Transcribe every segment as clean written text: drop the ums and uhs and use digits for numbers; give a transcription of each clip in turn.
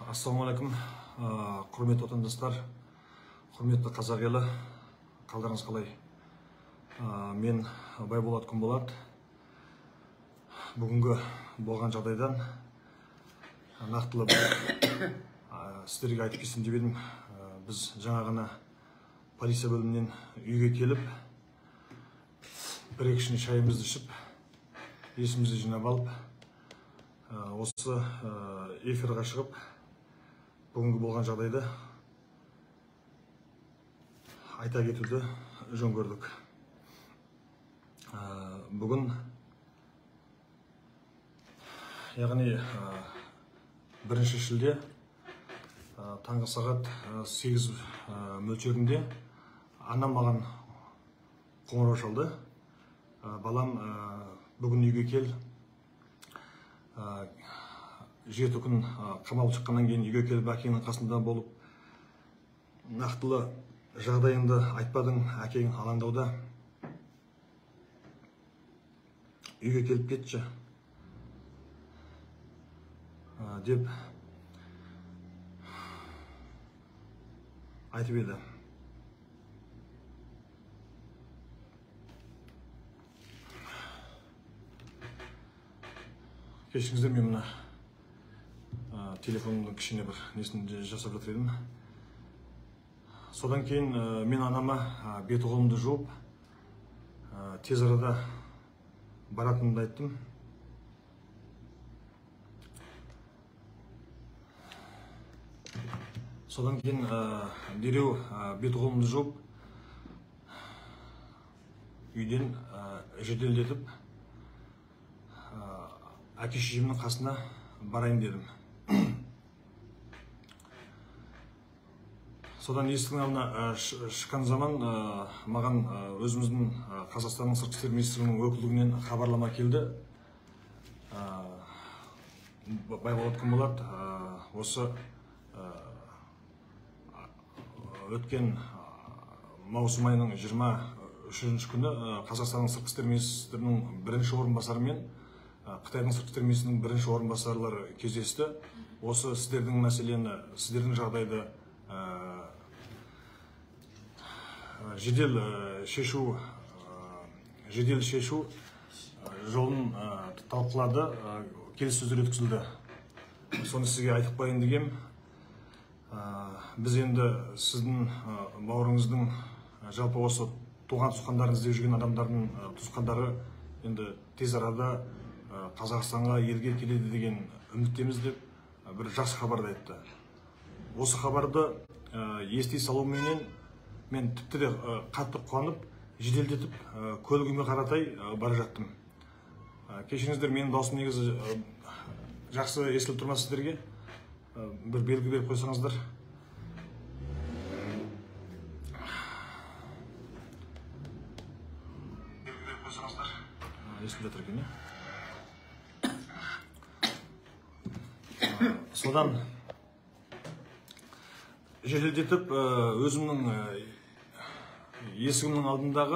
Ассалаумағалейкум, құрметті отандастар, құрметті қазақ елі, қалдарыңыз қалай? Мен Байболат Күнболат. Бүгінгі болған жағдайдан нақтылы сіздерге айтып кетсем деп едім. Біз жаңа ғана полиция бөлімінен үйге келіп, бір кішкене шайымызды ішіп, есімізді жинап алып, осы эфирға шығып, бүгінгі болған жағдайды айта кетуді жөн көрдік. Бүгін, яғни 1 шілде таңғы сағат 8 мөлшерінде анам маған қоңырау шалды. Балам, бүгін үйге кел. 7 күн қамалып шыққаннан кейін үйге келіп, әкеңнің қасында болып, нақтылы жағдайыңды айтпадың, әкең алаңдауда. Үйге келіп кетші деп айтып еді. Кешіңіздер, мен мына телефонымның кішкене бір несін жасап жатыр едім. Содан кейін мен анама бет қолымды жуып, тез арада баратынымды айттым. Содан кейін дереу бет қолымды жуып, үйден жеделдетіп, әке-шешемнің қасына барайын дедім. Содан есіктің алдына шыққан заман маған өзіміздің Қазақстанның сыртқы істер министрлігінің өкілдігінен хабарлама келді. Байболат Күнболат, осы өткен маусым айының 23 күні Қазақстанның сыртқы істер министрінің бірінші орынбасары мен Қытайдың сыртқы істер министрінің бірінші орынбасарлары кездесті. Осы сіздердің мәселені, сіздердің жағдайды жедел шешу жолын талқылады, келіссөздер өткізілді. Соны сізге айтып қояйын дегем. Біз енді сіздің бауырыңыздың, жалпы осы туған-туысқандарын іздеп жүрген адамдардың туысқандары енді тез арада Қазақстанға елге келеді деген үміттеміз деп бір жақсы хабарды айтты. Осы хабарды ести салуменен мен тіпті де қатты қуанып, жеделдетіп, көлігіме қаратай бара жаттым. Кешіріңіздер, менің даусым негізі жақсы естіліп тұрмас сіздерге. Бір белгі беріп қойсаңыздар. Естіліп жатыр екен, Содан жеделдетіп, өзімнің есігімнің алдындағы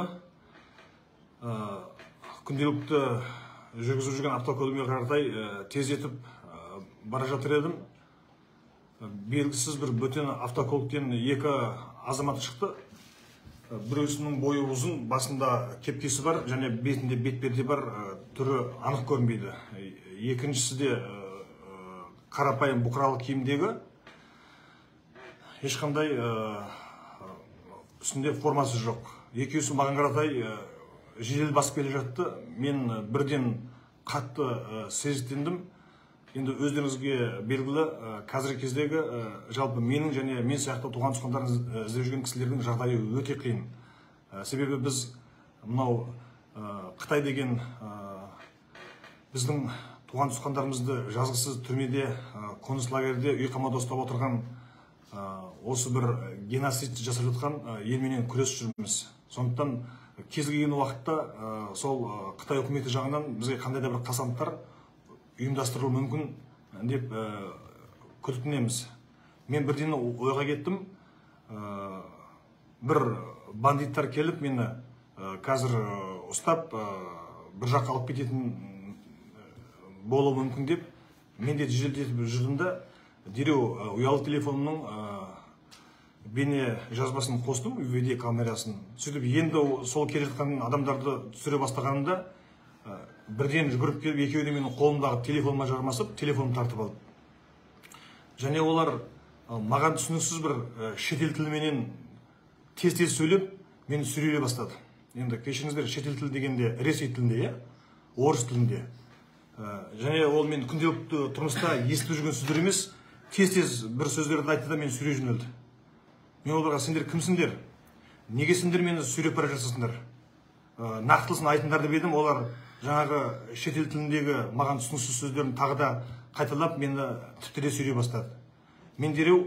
күнделікті жүргізіп жүрген автокөлігіме қаратай тездетіп бара жатыр едім. Белгісіз бір бөтен автокөліктен 2 азамат шықты. Біреусінің бойы ұзын, басында кепкесі бар, және бетінде бетперде бар, түрі анық көрінбейді. Екіншісі де қарапайым бұқаралы киімдегі, ешқандай үстінде формасы жоқ. Екеуісі маған қаратай жедел басып келе жатты. Мен бірден қатты сезіктендім. Енді өздеріңізге белгілі, қазіргі кездегі жалпы менің және мен сияқты туған-туысқандарын іздеп жүрген кісілердің жағдайы өте қиын. Себебі біз мынау Қытай деген біздің туған-туысқандарымызды жазғысыз түрмеде, қоныс лагерде, үй қамауда ұстап отырған, осы бір геноцид жасап жатқан елменен күрес жүрміз. Сондықтан кез келген уақытта сол Қытай үкіметі жағынан бізге қандай да бір қасамдықтар ұйымдастырылуы мүмкін деп күдіктенеміз. Мен бірден ойға кеттім. Бір бандиттар келіп мені қазір ұстап бір жаққа алып кететін болуы мүмкін деп мен де жеделдетіп жүрдім да дереу ұялы телефонымның бейне жазбасын қостым, видео камерасын. Сөйтіп енді сол келе жатқан адамдарды түсіре бастағанымда бірден жүгіріп келіп, екеуі де менің қолымдағы телефоныма жармасып, телефонымды тартып алды. Және олар маған түсініксіз бір шетел тіліменен тез-тез сөйлеп, мені сүрелей бастады. Енді кешіріңіздер, шетел тілі дегенде Ресей тілінде, орыс тілінде. Және ол мен күнделікті тұрмыста естіп жүрген сөздер емес, тез-тез бір сөздерді айтты да мені сүре жөнелді. Мен оларға: сендер кімсіңдер? Неге сендер мені сүйреп бара жатсыңдар? Нақтылысын айтыңдар деп едім, олар жаңағы шетел тіліндегі маған түсініксіз сөздерін тағы да қайталап мені тіптіре сүйрей бастады. Мен дереу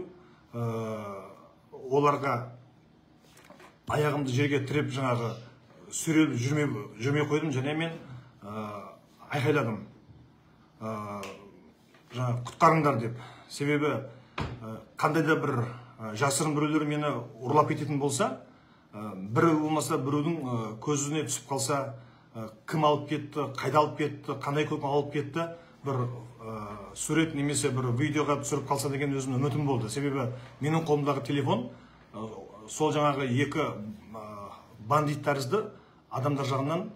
оларға аяғымды жерге тіреп жаңағы сүйреліп жүрмей қойдым, және мен айқайладым: жаңағы құтқарыңдар деп. Себебі қандай да бір жасырын біреулер мені ұрлап кететін болса, бірі болмаса біреудің көзіне түсіп қалса, кім алып кетті, қайда алып кетті, қандай көп алып кетті, бір сурет немесе бір видеоға түсіріп қалса деген өзімнің үмітім болды. Себебі менің қолымдағы телефон сол жаңағы екі бандит тәрізді адамдар жағынан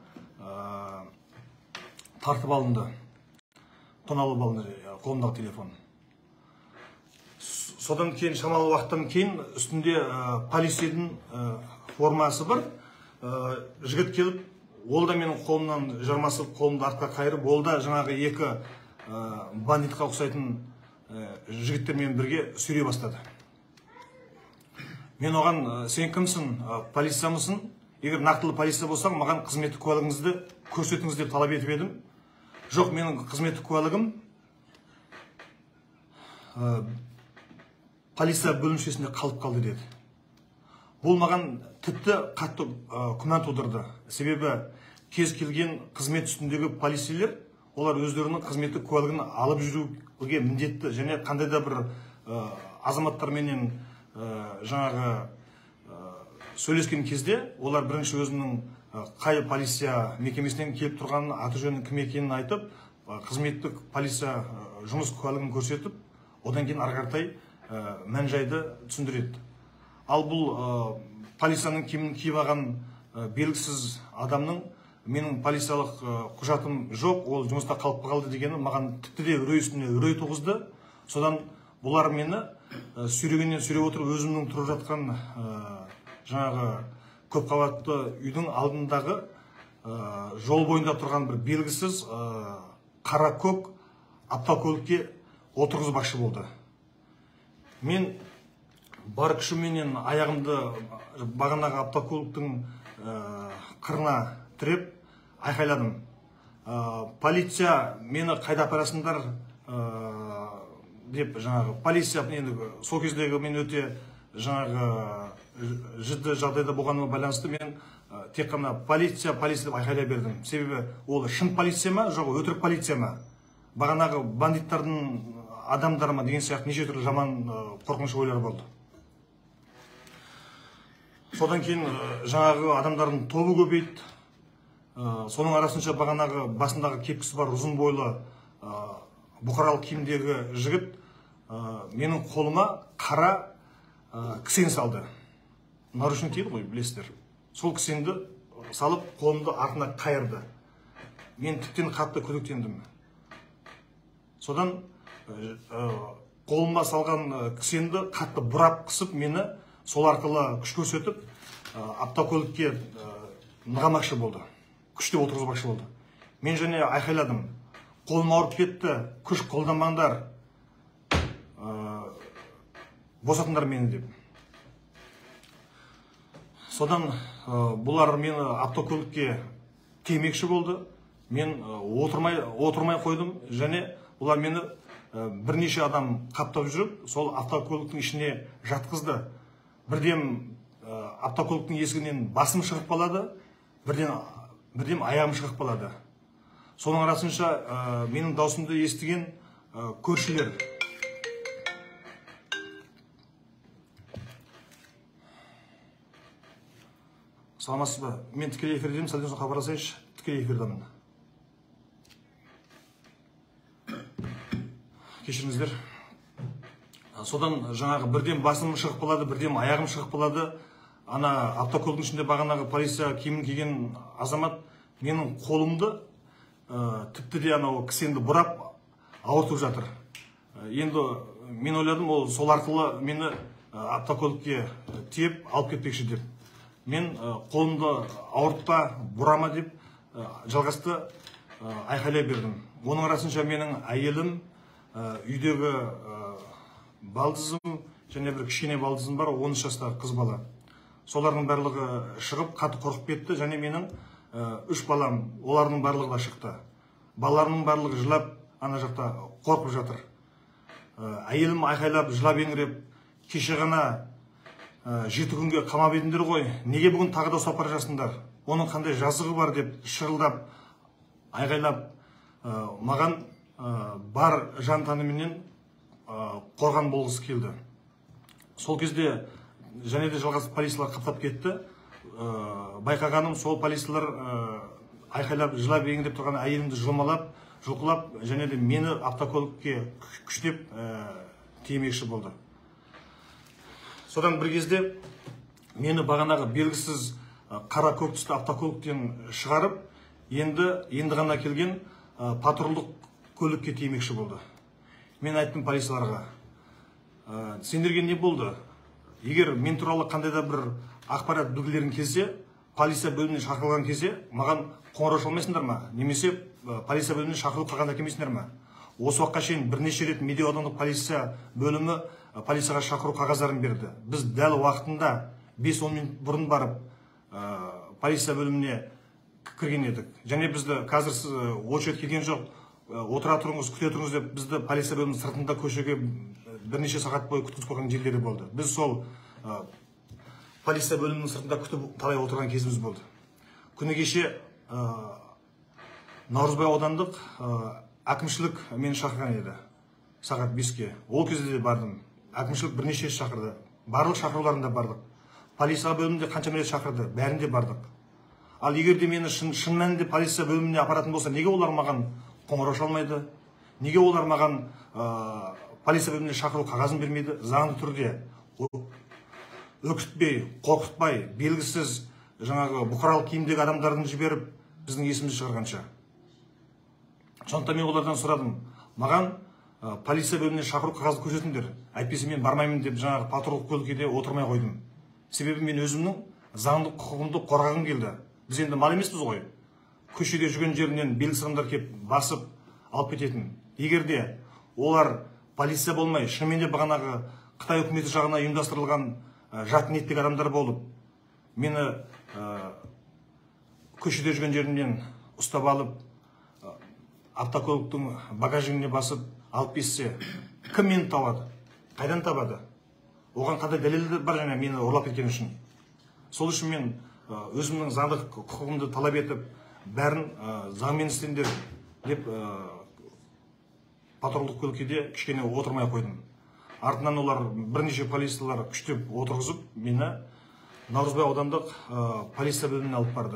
тартып алынды, тоналып алынды қолымдағы телефон. Содан кейін, шамалы уақыттан кейін, үстінде полицейдің формасы бар. Жігіт келіп, ол да менің қолымнан жармасып, қолымды артқа қайырып, ол да жаңағы екі бандитқа ұқсайтын жігіттермен бірге сүйрей бастады. Мен оған: сен кімсің, полиция мысың? Егер нақтылы полиция болсаң, маған қызметтік куәлігіңізді көрсетіңіз деп талап етіп едім. Жоқ, менің қызметтік куәлігім полиция бөлімшесінде қалып қалды деді. Бұл маған тіпті қатты күмән тудырды. Себебі кез келген қызмет үстіндегі полицейлер, олар өздерінің қызметтік куәлігін алып жүруге міндетті, және қандай да бір азаматтарменен жаңағы сөйлескен кезде олар бірінші өзінің қай полиция мекемесінен келіп тұрғанын, аты жөнін кім екенін айтып, қызметтік полиция жұмыс куәлігін көрсетіп, одан кейін ары қаратай мән-жайды түсіндіреді. Ал бұл полицияның киімін киіп алған белгісіз адамның менің полициялық құжатым жоқ, ол жұмыста қалып қалды дегені маған тіпті де үрей үстіне үрей туғызды. Содан бұлар мені сүйрегеннен сүйреп отырып, өзімнің тұрып жатқан жаңағы көпқабатты үйдің алдындағы жол бойында тұрған бір белгісіз қара көк автокөлікке отырғызбақшы болды. Мен бар күшіменен аяғымды бағанағы автокөліктің қырына тіреп айқайладым: полиция, мені қайда апарасыңдар деп. Жаңағы полиция, енді сол кездегі мен өте жаңағы жіті жағдайда болғаныма байланысты мен тек қана полиция деп айқайлай бердім. Себебі ол шын полиция ма, жоқ өтірік полиция ма, бағанағы бандиттардың адамдары ма деген сияқты неше түрлі жаман қорқынышты ойлар болды. Содан кейін жаңағы адамдардың тобы көбейді. Соның арасынша бағанағы басындағы кепкісі бар ұзын бойлы бұқаралық киімдегі жігіт менің қолыма қара кісен салды. Наручник дейді ғой, білесіздер. Сол кісенді салып, қолымды артына қайырды. Мен тіптен қатты күдіктендім. Содан қолыма салған кісенді қатты бұрап қысып, мені сол арқылы күш көрсетіп, автокөлікке нығамақшы болды. Күште отырғызбақшы болды. Мен және айқайладым: қолым ауырып кетті, күш қолданбаңдар, босатыңдар мені деп. Содан бұлар мені автокөлікке тиемекші болды. Мен отырмай қойдым, және олар мені бірнеше адам қаптап жүріп, сол автокөліктің ішіне жатқызды. Бірден автокөліктің есігінен басым шығып қалады, бірден аяғым шығып қалады. Соның арасынша менің даусымды естіген көршілер: саламатсыз ба? Мен тікелей эфирдемін, сәлден соң хабарласайыншы. Тікелей эфирдемін. Кешіріңіздер. Содан жаңағы бірден басым шығып қалады, бірден аяғым шығып қалады. Ана автокөліктің ішінде бағанағы полиция киімін киген азамат менің қолымды тіпті де анау кісенді бұрап ауыртып жатыр. Енді мен ойладым, ол сол арқылы мені автокөлікке тиеп алып кетпекші деп. Мен қолымды ауыртпа, бұрама деп жалғасты айқайлай бердім. Оның арасынша менің әйелім, үйдегі балдызым және бір кішкене балдызым бар, 13 жастағы қыз бала. Солардың барлығы шығып қатты қорқып кетті, және менің 3 балам, олардың барлығы да шықты. Балаларының барлығы жылап, ана жақта қорқып жатыр. Әйелім айқайлап, жылап еңіреп, кеше ғана 7 күнге қамап едіңдер ғой, неге бүгін тағы да ұстап бара жатсыңдар? Оның қандай жазығы бар деп шырылдап, айғайлап, маған бар жан тәніменен қорған болғысы келді. Сол кезде және де жалғасып полициялар қаптап кетті. Байқағаным, сол полициялар айқайлап, жылап еңіреп тұрған әйелімді жұлмалап, жұлқылап, және де мені автокөлікке күштеп тиемекші болды. Содан бір кезде мені бағанағы белгісіз қара көк түсті автокөліктен шығарып, енді ғана келген патрульдық көлікке тиемекші болды. Мен айттым полицияларға, сендерге не болды? Егер мен туралы қандай да бір ақпарат білгілерің келсе, полиция бөліміне шақырылған кезде маған қоңырау шалмайсыңдар ма? Немесе полиция бөліміне шақыру қалғанда келмейсіңдер ма? Осы уақытқа шейін бірнеше рет Медеу аудандық полиция бөлімі полицияға шақыру қағаздарын берді. Біз дәл уақытында 5-10 минут бұрын барып полиция бөліміне кірген едік. Және бізді қазір очередь келген жоқ, отыра тұрыңыз, күте тұрыңыз деп бізді полиция бөлімінің сыртында көшеге бірнеше сағат бойы күткізіп қойған жерлері болды. Біз сол полиция бөлімінің сыртында күтіп талай отырған кезіміз болды. Күні кеше Наурызбай аудандық әкімшілік мені шақырған еді, сағат 5-ке. Ол кезде де бардым. Әкімшілік бірнеше шақырды. Барлық шақыруларында бардық. Полиция бөлімінде қанша рет шақырды, бәрінде бардық. Ал егер де мені шын мәнінде полиция бөліміне апаратын болса, неге олар маған қоңырау шалмайды? Неге олар маған полиция бөліміне шақыру қағазын бермейді? Заңды түрде өкітпей, қорқытпай, белгісіз жаңағы бұқаралық киімдегі адамдардың жіберіп, біздің есімізді шығарғанша. Сондықтан мен олардан сұрадым, маған полиция бөліміне шақыру қағазды көрсетіңдер. Әйтпесе мен бармаймын деп жаңағы патрульдық көлікке отырмай қойдым. Себебі мен өзімнің заңдық құқығымды қорғағым келді. Біз енді мал емеспіз ғой. Көшеде жүрген жерінен белгісіз адамдар келіп басып алып кететін. Егер де олар полиция болмай, шынымен де бағанағы Қытай үкіметі жағына ұйымдастырылған жат ниеттегі адамдар болып, мені көшеде жүрген жерімнен ұстап алып, автокөліктің багажиніне басып алып кетсе, кім мені табады? Қайдан табады? Оған қандай дәлелі бар, және мені ұрлап кеткен үшін. Сол үшін мен өзімнің заңдық құқығымды талап етіп, бәрін заңмен істеңдер деп патрульдық көлікке кішкене отырмай қойдым. Артынан олар бірнеше полициялар күштеп отырғызып, мені Наурызбай аудандық полиция бөліміне алып барды.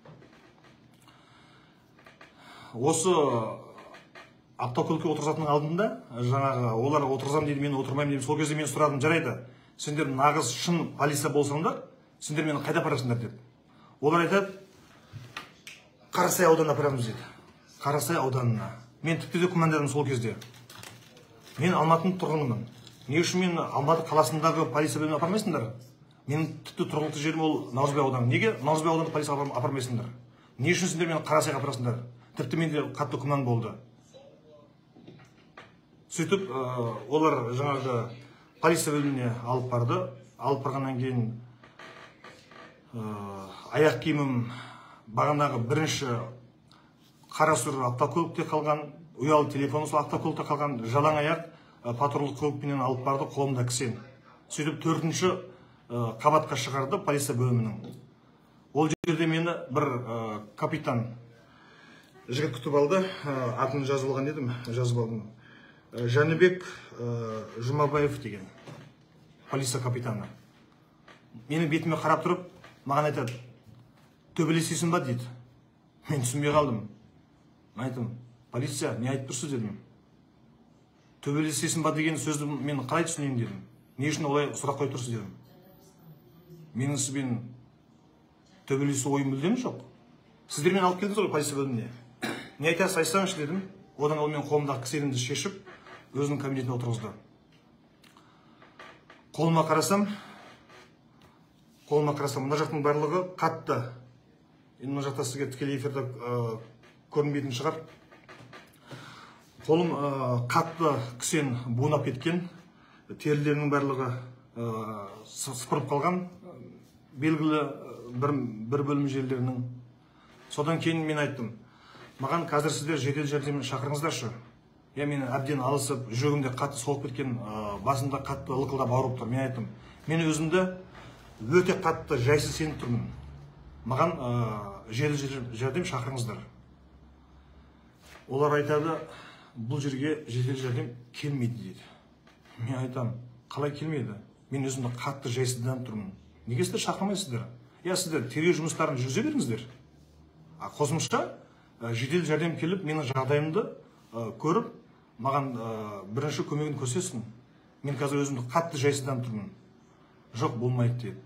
Осы автокөлікке отырғызатының алдында, жаңағы олар отырғызам дейді, мен отырмаймын дейді. Сол кезде мен сұрадым, жарайды, сендер нағыз шын полиция болсаңдар, сендер мені қайда апарасыңдар деп. Олар айтады, Қарасай ауданына апарамыз дейді. Қарасай ауданына. Мен тіпті де күмәндадым сол кезде. Мен Алматының тұрғынымын. Не үшін мен Алматы қаласындағы полиция бөліміне апармайсыңдар? Менің тіпті тұрғылықты жерім ол Наурызбай ауданы. Неге Наурызбай ауданына полицияға апармайсыңдар? Не үшін сендер мені Қарасайға апарасыңдар? Тіпті менде қатты күмән болды. Сөйтіп, олар жаңағы полиция бөліміне алып барды. Алып барғаннан кейін аяқ киімім бағанағы бірінші қара сұр автокөлікте қалған, ұялы телефоны сол автокөлікте қалған, жалаң аяқ патрульдық көлікпенен алып барды, қолымда кісен. Сөйтіп 4-ші қабатқа шығарды полиция бөлімінің. Ол жерде мені бір капитан жігіт күтіп алды. Атын жазып алған едім, жазып алдым. Жәнібек Жұмабаев деген полиция капитаны. Менің бетіме қарап тұрып, маған айтады, төбелесесің ба дейді. Мен түсінбей қалдым. Мен айттым, полиция, не айтып тұрсыз дедім. төбелесесің ба деген сөзді мен қалай түсінейін дедім. Не үшін олай сұрақ қойып тұрсыз дедім. Менің сізбен төбелесу ойым мүлдем жоқ. Сіздермен алып келдіңіз ғой полиция бөліміне. Не айтасыз, айтсаңызшы дедім. Одан ол мен қолымдағы кіселімді шешіп, өзінің кабинетіне отырғызды. Қолыма қарасам, мына жақтың барлығы қатты. Енді мына жақта сізге тікелей эфирде көрінбейтін шығар. Қолым қатты кісен буынап кеткен, терілерінің барлығы сыпырып қалған, белгілі бір бөлім жерлерінің. Содан кейін мен айттым, маған қазір сіздер жедел жәрдем шақырыңыздаршы. Мен әбден алысып, жүрегімде қатты соғып кеткен, басымда қатты лықылдап ауырып тұр. Мен айттым, мен өзімді өте қатты жайсыз сеніп тұрмын. Маған жедел жәрдем шақырыңыздар. Олар айтады, бұл жерге жедел жәрдем келмейді дейді. Мен айтам, қалай келмейді? Мен өзімді қатты жайсызданып тұрмын. Неге сіздер шақырмайсыздар? Сіздер тергеу жұмыстарын жүргізе беріңіздер. Қосымша жедел жәрдем келіп, менің жағдайымды көріп, маған бірінші көмегін көрсетсін. Мен қазір өзімді қатты жайсызданып тұрмын. Жоқ, болмайды деді.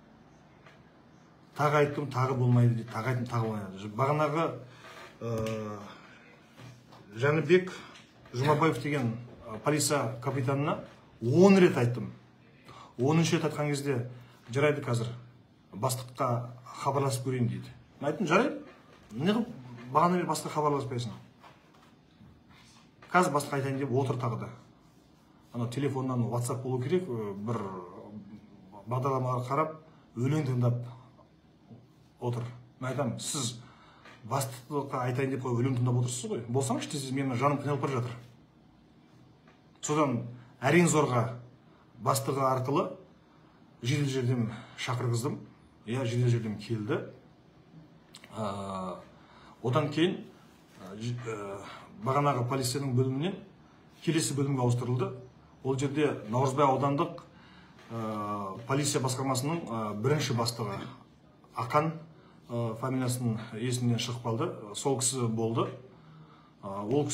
Тағы айттым, тағы болмайды дейді. Тағы айттым, тағы болмайды. Бағанағы Жәнібек Жұмабаев деген полиция капитанына 10 рет айттым. 10-шы рет айтқан кезде, жарайды қазір бастыққа хабарласып көрейін дейді. Мен айттым, жарайды. Неғып бағана бері басқа хабарласпайсың? Қазір басқа айтайын деп отыр тағы да. Телефоннан WhatsApp болу керек, бір бағдарламаға қарап, өлең тыңдап отыр. Мен айтам, сіз бастыққа айтайын деп өлең тыңдап отырсыз ғой. Болсаңызшы, сіз менің жаным қиналып бара жатыр. Содан әрең зорға бастығы арқылы жедел жәрдем шақырғыздым. Жедел жәрдем келді. Одан кейін бағанағы полицияның бөлімінен келесі бөлімге ауыстырылды. Ол жерде Наурызбай аудандық полиция басқармасының бірінші бастығы Ақан фамилиясының есімнен шығып қалды. Сол кісі болды. Ол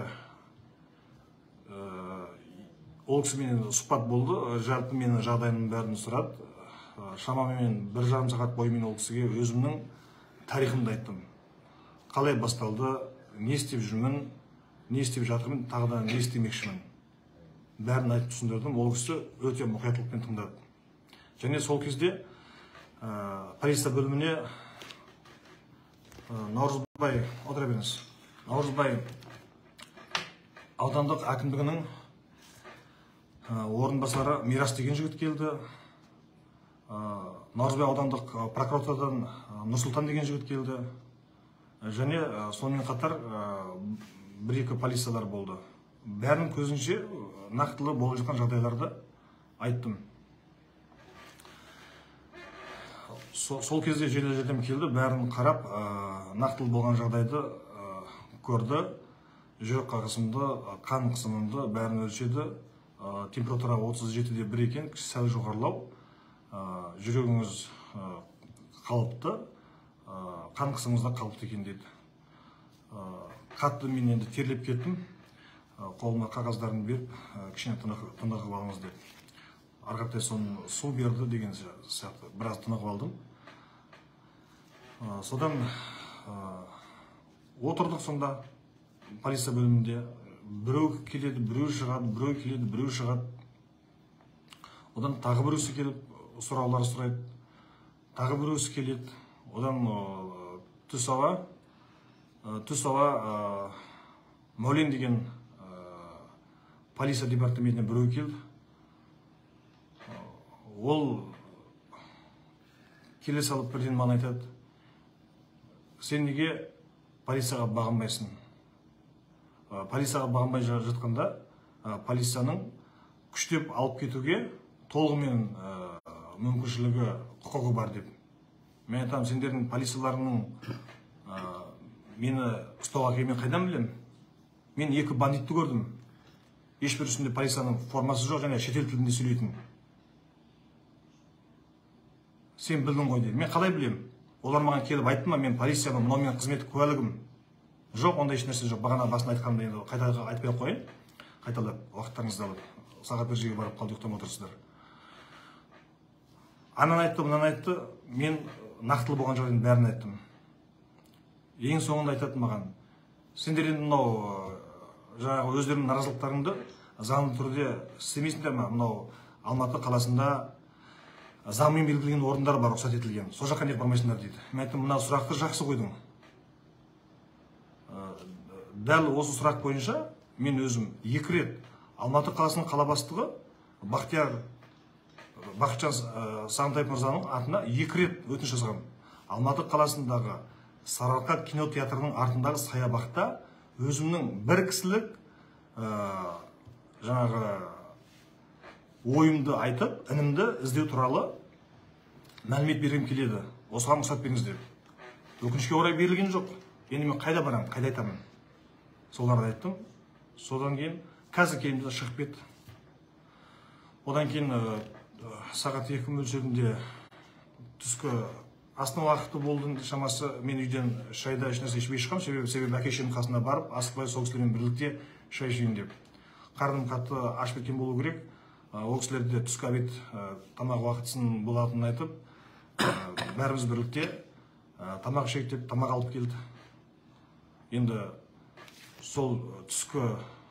кісімен сұхбат болды. Жарты менің жағдайымның бәрін сұрады. Шамамен 1,5 сағат бойы мен ол кісіге өзімнің тарихымды айттым. Қалай басталды, не істеп жүрмін, не істеп жатырмын, тағы да не істемекшімін. Бәрін айтып түсіндірдім. Ол кісі өте мұқияттылықпен тыңдады. Және сол кезде полиция бөліміне Наурызбай, отыра беріңіз. Наурызбай аудандық әкімдігінің орынбасары Мирас деген жігіт келді. Наурызбай аудандық прокуратурадан Нұрсұлтан деген жігіт келді. Және сонымен қатар 1-2 полициялар болды. Бәрінің көзінше нақтылы болып жатқан жағдайларды айттым. Сол кезде жедел жәрдем келді, бәрін қарап, нақтылы болған жағдайды көрді. Жүрек қағысымды, қан қысымымды бәрін өлшеді. Температура 37,1 екен, сәл жоғарылау. Жүрегіңіз қалыпты, қан қысымыңыз да қалыпты екен деді. Қатты мен енді терлеп кеттім. Қолыма қағаздарын беріп, кішкене тынығып алыңыз деді. Арқаптай соны су берді деген сияқты. Біраз тынығып алдым. Содан отырдық сонда полиция бөлімінде. Біреу келеді, біреу шығады, біреу келеді, біреу шығады. Одан тағы біреусі келіп, сұраулар сұрайды. Тағы біреусі келеді. Одан түс ауа Мәулен деген полиция департаментіне біреу келді. Ол келе салып бірден маған айтады, сен неге полицияға бағынбайсың? Полицияға бағынбай жатқанда полицияның күштеп алып кетуге толығымен мүмкіншілігі, құқығы бар деп. Мен айтам, сендердің полицияларының мені ұстауға келмей қайдан білем? Мен 2 бандитті көрдім. Ешбір үстінде полицияның формасы жоқ, және шетел тілінде сөйлейтін. Сен білдің ғой деді. Мен қалай білем? Олар маған келіп айтты ма, мен полицияның мынау менің қызметтік куәлігім. Жоқ, онда еш нәрсе жоқ. Бағана басында айтқанымда енді қайта айтпай қойын. қайталап уақыттарыңызды алып сағат бір жерге барып қалды, ұйықтамай отырсыздар. Ананы айтты, мынаны айтты, мен нақтылы болған жағдайдың бәрін айттым. Ең соңында айтатын маған, сендер енді мынау жаңағы өздерінің наразылықтарыңды заңды түрде істемейсіңдер ме? Мынау Алматы қаласында заңмен белгіленген орындар бар, рұқсат етілген. Сол жаққа неге бармайсыңдар дейді. Мен айттым, мына сұрақты жақсы қойдың. Дәл осы сұрақ бойынша мен өзім 2 рет Алматы қаласының қала бастығы Бақытжан Сағынтаев мырзаның атына 2 рет өтініш жазған. Алматы қаласындағы Сарыарқа кинотеатрының артындағы саябақта өзімнің бір кісілік жаңағы ойымды айтып, інімді іздеу туралы мәлімет бергім келеді. Осыған рұқсат беріңіз деп. Өкінішке орай берілген жоқ. Енді мен қайда барамын, қайда айтамын? Соларды айттым. Содан кейін қазір келімді шығып кетті. Одан кейін сағат 2 мөлшерінде түскі астың уақыты болды, шамасы мен үйден шайда ешнәрсе ішпей шыққам, себебі әке-шешемнің қасына барып, асықпай сол кісілермен бірлікте шай ішейін деп. Қарным қатты ашып кеткен болу керек. Ол кісілерде түскі обед тамақ уақытысын болатынын айтып, бәріміз бірлікте тамақ ішейік деп тамақ алып келді. Енді сол түскі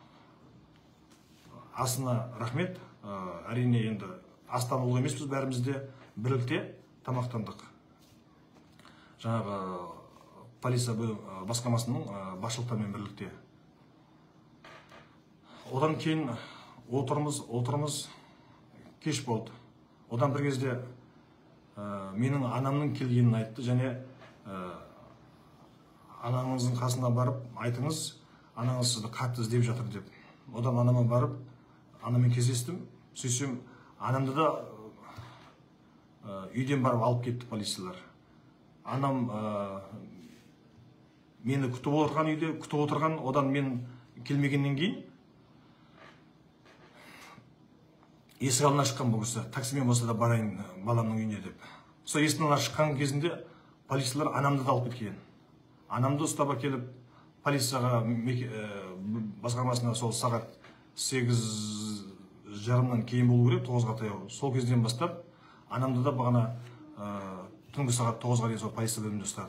асына рахмет. Әрине енді астан ұлы емеспіз, бәрімізде бірлікте тамақтандық. Жаңағы полиция басқармасының басшылықтарымен бірлікте. Одан кейін отырмыз, кеш болды. Одан бір кезде менің анамның келгенін айтты, және анаңыздың қасына барып айтыңыз, анаңыз сізді қатты іздеп жатыр деп. Одан анама барып, анамен кездестім, сөйсем, анамды да үйден барып алып кетті полициялар. Анам мені күтіп отырған, одан мен келмегеннен кейін есік алдына шыққан бұл кісі, таксимен болса да барайын баламның үйіне деп. Сол есік алдына шыққан кезінде полициялар анамды да алып кеткен. Анамды ұстап әкеліп полицияға басқармасына сол сағат 8:30-нан кейін болу керек, 9-ға таяу. Сол кезден бастап анамды да бағана түнгі сағат 9-ға дейін сол полиция бөлімінде ұстады.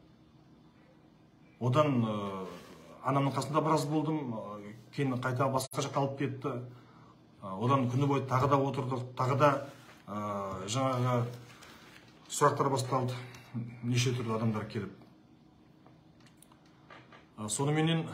Одан анамның қасында біраз болдым, кейін қайта басқа жаққа алып кетті. Одан күні бойы тағы да отырдық, тағы да жаңағы сұрақтар басталды, неше түрлі адамдар келіп. Соныменен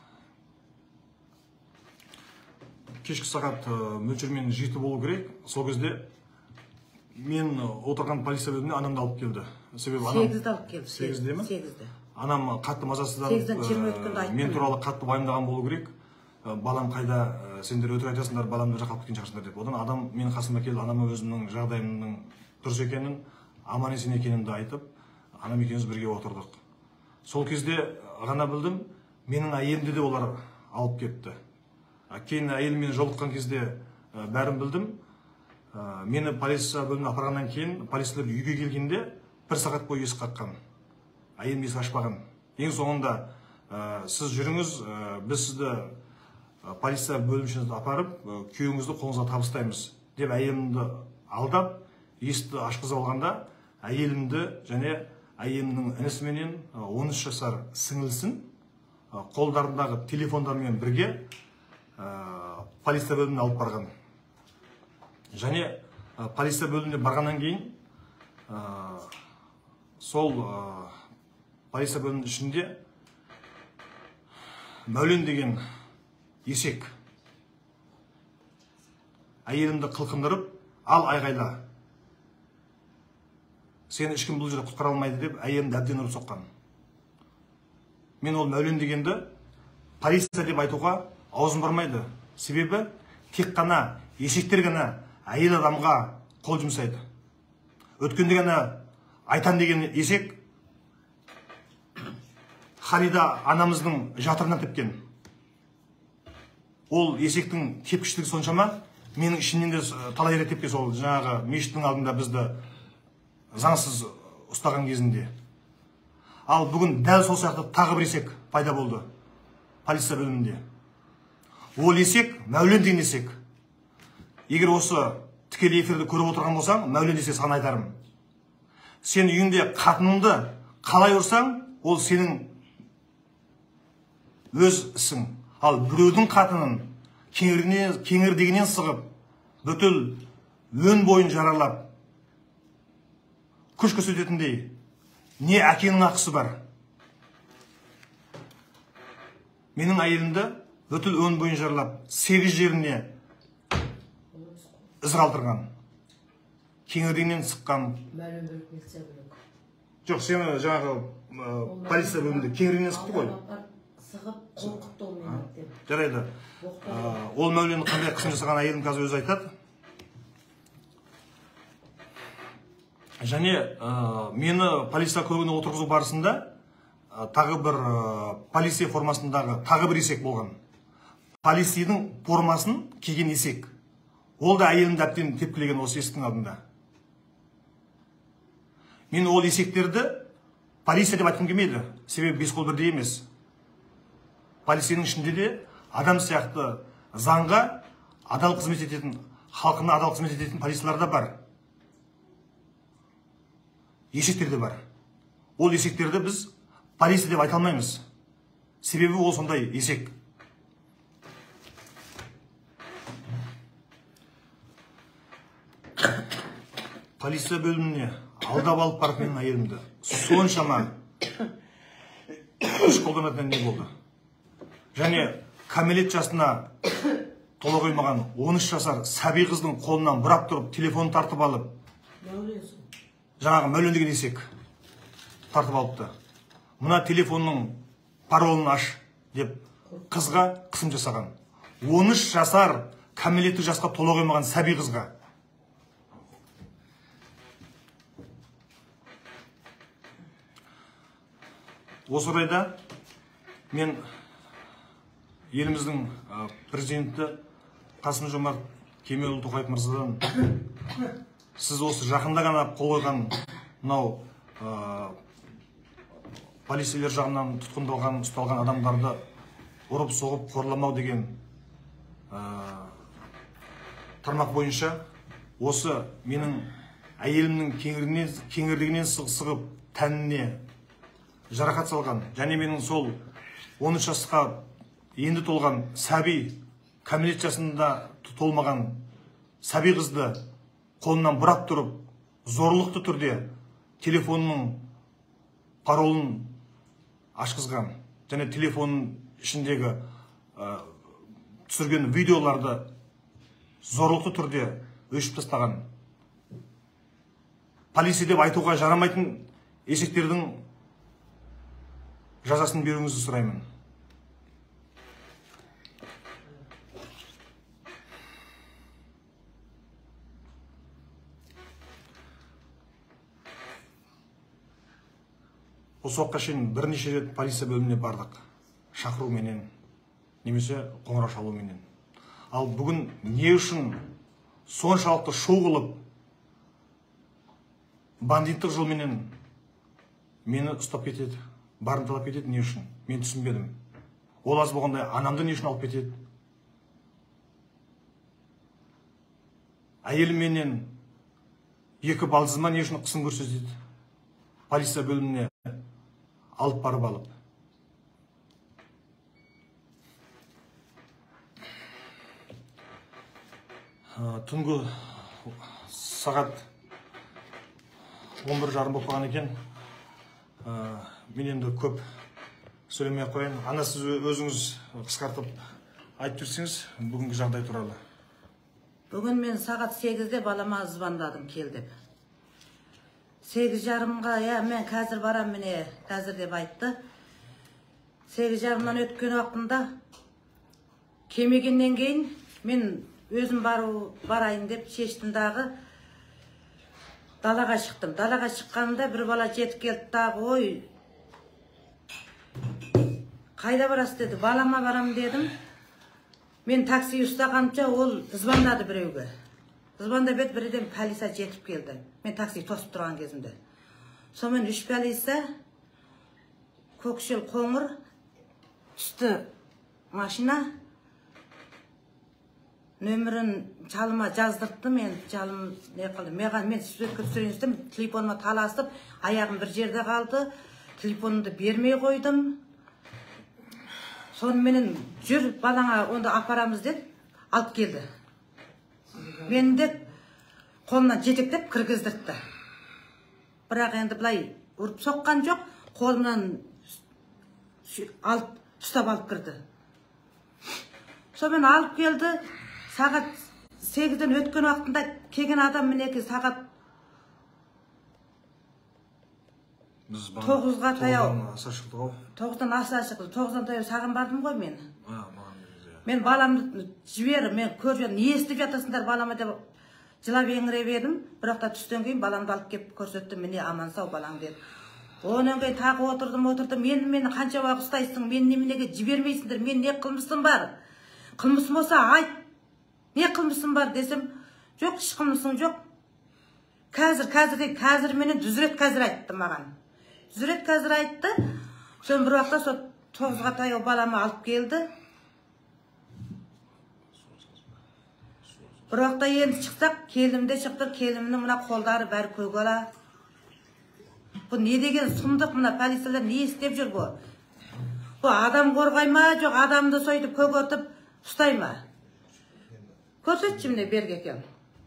кешкі сағат мөлшермен 7 болу керек. Сол кезде мен отырған полиция бөліміне анамды алып келді. Себебі анам 8-де алып келді. 8-де ме? 8-де. Анам қатты мазасызданып, мен туралы қатты уайымдаған болу керек. Балам қайда, сендер өтірік айтасыңдар, баламды жаққа алып кеткен шығарсыңдар деп. Одан адам мен қасыма келді, анама өзімнің жағдайымның дұрыс екенін, аман есен екенімді айтып, анам екеуміз бірге отырдық. Сол кезде ғана білдім, менің әйелімді де олар алып кетті. Кейін әйеліммен жолыққан кезде бәрін білдім. Мені полиция бөліміне апарғаннан кейін полицейлер үйге келгенде 1 сағат бойы есік қаққан. Әйелім есік ашпаған. Ең соңында сіз жүріңіз, біз сізді полиция бөлімшесіне апарып, күйеуіңізді қолыңызға табыстаймыз деп әйелімді алдап, есікті ашқызып алғанда, әйелімді және әйелімнің інісіменен 13 жасар сіңілісін қолдарындағы телефондармен бірге полиция бөліміне алып барған. Және полиция бөліміне барғаннан кейін сол полиция бөлімінің ішінде Мәулен деген есек әйелімді қылқындырып, ал айғайла, сені ешкім бұл жерде құтқара алмайды деп әйелімді әбден ұрып соққан. Мен ол Мәулен дегенді полиция деп айтуға аузым бармайды. Себебі тек қана есектер ғана әйел адамға қол жұмсайды. Өткенде ғана Айтан деген есек Халида анамыздың жатырынан тепкен. Ол есектің тепкіштігі соншама, менің ішімнен де талай рет тепкен, сол жаңағы мешіттің алдында бізді заңсыз ұстаған кезінде. Ал бүгін дәл сол сияқты тағы бір есек пайда болды полиция бөлімінде. Ол есек Мәулен деген есек. Егер осы тікелей эфирді көріп отырған болсаң, Мәулен десе саған айтарым. Сен үйіңде қатыныңды қалай ұрсаң, ол сенің өз ісің. Ал біреудің қатынын кеңірдегінен сығып, бүкіл өн бойын жаралап, күш көрсететіндей, не әкенің ақысы бар. Менің әйелімді бүкіл өн бойын жаралап, 8 жеріне із қалдырған. Кеңірдегінен сыққан. Жоқ, сені жаңағы полиция бөлімінде кеңірдегінен сықты ғой. Сығып, қорқытты ол мені. Жарайды. Ол Мәуленді қандай қысым жасаған әйелім қазір өзі айтады. Және мені полиция көлігіне отырғызу барысында тағы бір полиция формасындағы тағы бір есек болған. Полицияның формасын киген есек. Ол да әйелімді әбден тепкілеген осы есіктің алдында. Мен ол есектерді полиция деп айтқым келмейді. Себебі бес қол бірдей емес. Полицияның ішінде де адам сияқты заңға адал қызмет ететін, халқына адал қызмет ететін полициялар да бар. Есектер де бар. Ол есектерді біз полиция деп айта алмаймыз. Себебі ол сондай есек. Полиция бөліміне алдап алып барып менің әйелімді соншама күш қолданатын не болды. Және кәмелет жасына тола қоймаған 13 жасар сәби қыздың қолынан бұрап тұрып, телефонын тартып алып, жаңағы Мәулен деген есек тартып алыпты. Мына телефонның паролын аш деп қызға қысым жасаған. 13 жасар кәмелеттік жасқа тола қоймаған сәби қызға. Осы орайда мен еліміздің президенті Қасым-Жомарт Кемелұлы Тоқаев мырзадан сіз осы жақында ғана қол қойған мынау полицейлер жағынан тұтқындалған, ұсталған адамдарды ұрып соғып қорламау деген тармақ бойынша осы менің әйелімнің кеңірдегінен сығып тәніне жарақат салған, және менің сол 13 жасқа енді толған сәби, кәмелет жасында толмаған сәби қызды қолынан бұрап тұрып, зорлықты түрде телефонның паролын ашқызған, және телефонның ішіндегі түсірген видеоларды зорлықты түрде өшіп тастаған. Полиция деп айтуға жарамайтын есектердің жазасын беруіңізді сұраймын. Осы уақытқа шейін бірнеше рет полиция бөліміне бардық. Шақыруменен, немесе қоңырау шалуменен. Ал бүгін не үшін соншалықты шоу қылып, бандиттік жолменен мені ұстап кетеді, барын талап кетеді, не үшін? Мен түсінбедім. Ол аз болғандай анамды не үшін алып кетеді? Әйелім менен екі балдызыма не үшін қысым көрсетеді? Полиция бөліміне алып барып алып. Түнгі сағат 11:30 болып қалған екен. Мен енді көп сөйлемей қояйын. Ана сіз өзіңіз қысқартып айтып жүрсеңіз бүгінгі жағдай туралы. Бүгін мен сағат 8-де балама звондадым, келдіп. 8:30-ға, мен қазір барам, міне қазір деп айтты. 8:30-нан өткен уақытында кемегеннен кейін мен өзім барайын деп шештім дағы. Далаға шықтым. Далаға шыққанымда бір бала жетіп келді дағы, ой, қайда барасыз деді. Балама барам дедім. Мен такси ұстағанша ол звондады біреуге. Звондап еді, бірден полиция жетіп келді. Мен такси тосып тұрған кезімде. Сонымен 3 полиция, көкшіл қоңыр, түсті машина, нөмірін жалыма жаздыртты, мен жалым не қылды. Мен суретке түсірейін десем, телефоныма таласып, аяғым бір жерде қалды, телефонымды бермей қойдым. Сонымен жүр, балаңа онда апарамыз деді, алып келді. Мен де қолынан жетектеп кіргіздіртті. Бірақ енді былай ұрып соққан жоқ, қолынан ұстап алып кірді. Сонымен алып келді, сағат 8-ден өткен уақытында келген адам мінекі сағат 9-ға таяу. 9-дан аса шықты. 9-дан таяу саған бардым ғой мен. Мен баламды жібер, мен көріп не естіп жатасыңдар балама деп жылап еңіреп едім. Бірақ та түстен кейін баламды алып келіп көрсетті, міне аман сау балаң деді. Онан кейін тағы отырдым. Мені қанша уақыт ұстайсың? Мен неменеге жібермейсіңдер? Мен не қылмысым бар? Қылмысым болса айт. Не қылмысым бар десем, жоқ, еш қылмысың жоқ. Қазір менен дүзірет қазір айтты маған. Дүзірет қазір айтты. Сон бір уақытта сол 9-ға таяу баламы алып келді. Бір уақытта енді шықсақ, келімде шықты, келімнің мына қолдары бәрі көгала. Бұл не деген сұмдық, мына полициялар не істеп жүр бұл? Бұл адам қорғай ма, жоқ адамды сойдып көгетіп ұстай ма? Көрсетші міне берге кел.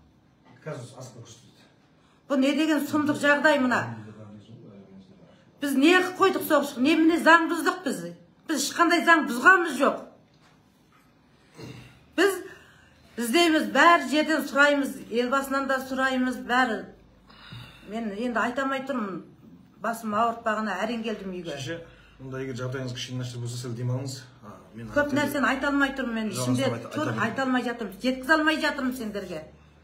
Бұл не деген сұмдық жағдай мына? Біз не қойдық соғышық, неміне заң бұздық біз? Біз ешқандай заң бұзғанымыз жоқ. Біз іздейміз, бәр жерден сұраймыз, елбасынан да сұраймыз, бәрі. Мен енді айтамай тұрмын, басым ауыртпағына әрең келдім үйге. Шеше, мұнда егер жағдайыңыз кішкене нәрсе болса, сіз демалыңыз. Көп нәрсені айта алмай тұрмын мен, ішімде тұр, айта алмай жатырмын, жеткізе алмай жатырмын сендерге.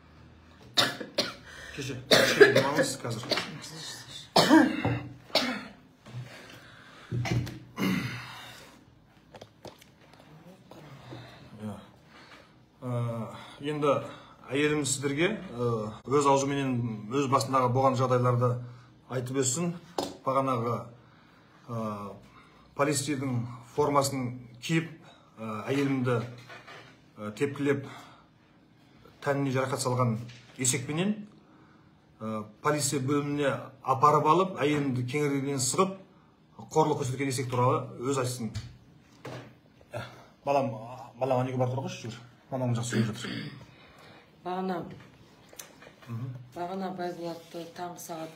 Кеше, кішкене демалыңыз қазір. Енді әйеліміз сіздерге өз аузыменен өз басындағы болған жағдайларды айтып өссін. Бағанағы полицейдің формасын киіп, әйелімді тепкілеп, тәніне жарақат салған есекпенен полиция бөліміне апарып алып, әйелімді кеңірдегінен сығып, қорлық көрсеткен есек туралы өз айтсын. Балаға неге бар тұрғыш жүр? Баламын жақсы сөйлеп жатыр. Бағана Байболатты таңғы сағат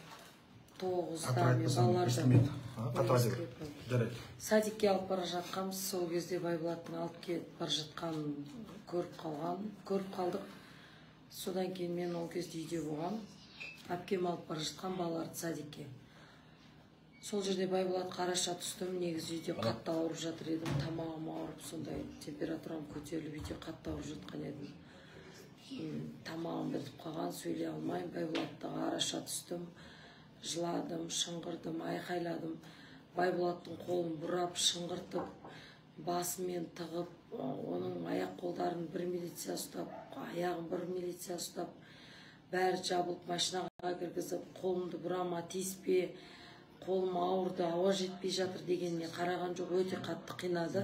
9-да мен балаларды садикке алып бара жатқанбыз. Сол кезде Байболаттың алып кетіп бара жатқанын көріп қалдық. Содан кейін мен ол кезде үйде болғам. Әпкем алып бара жатқан балаларды садикке. Сол жерде Байболат қараша түстім. Негізі үйде қатты ауырып жатыр едім. Тамағым ауырып, сондай температурам көтеріліп үйде қатты ауырып жатқан едім. Тамағым бітіп қалған, сөйлей алмайым. Байболатты қараша түстім. Жыладым, шыңғырдым, айқайладым. Байболаттың қолын бұрап, шыңғыртып, басымен тығып, оның аяқ қолдарын бір милиция ұстап, аяғын бір милиция ұстап, бәрі жабылып машинаға кіргізіп, қолымды бұрама тиіспе, қолым ауырды, ауа жетпей жатыр дегеніне қараған жоқ. Өте қатты қинады.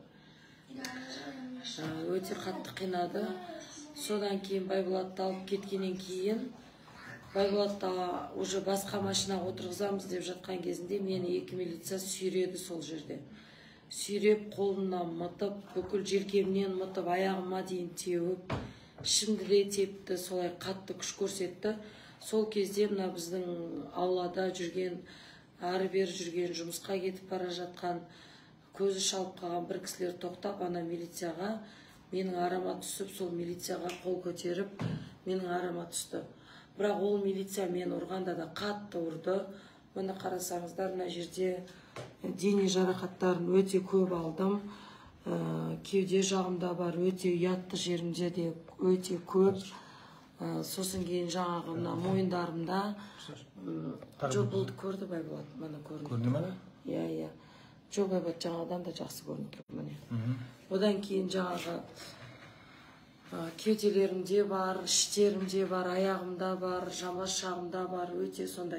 Содан кейін Байболатты алып кеткеннен кейін Байболатты уже басқа машинаға отырғызамыз деп жатқан кезінде мені екі милиция сүйреді сол жерде. Сүйреп, қолымнан мытып, бүкіл желкемнен мытып, аяғыма дейін теуіп, ішімді де тепті, солай қатты күш көрсетті. Сол кезде мына біздің аулада жүрген, ары-бері жүрген, жұмысқа кетіп бара жатқан, көзі шалып қалған бір кісілер тоқтап, ана милицияға менің арама түсіп, сол милицияға қол көтеріп, менің арама түсті. Бірақ ол милиция мен ұрғанда да қатты ұрды. Мені қарасаңыздар, мына жерде дене жарақаттарын өте көп алдым. Кеуде жағымда бар, өте ұятты жерімде де өте көп. Сосын кейін жаңағы мойындарымда жоқ болды, көрді Байболат, мені көрінді. Көрді ме? Иә. Жоқ, Байболат жаңадан да жақсы көрінді міне. Одан кейін жаңағы кеуделерімде бар, іштерімде бар, аяғымда бар, жамбас жағымда бар, өте сондай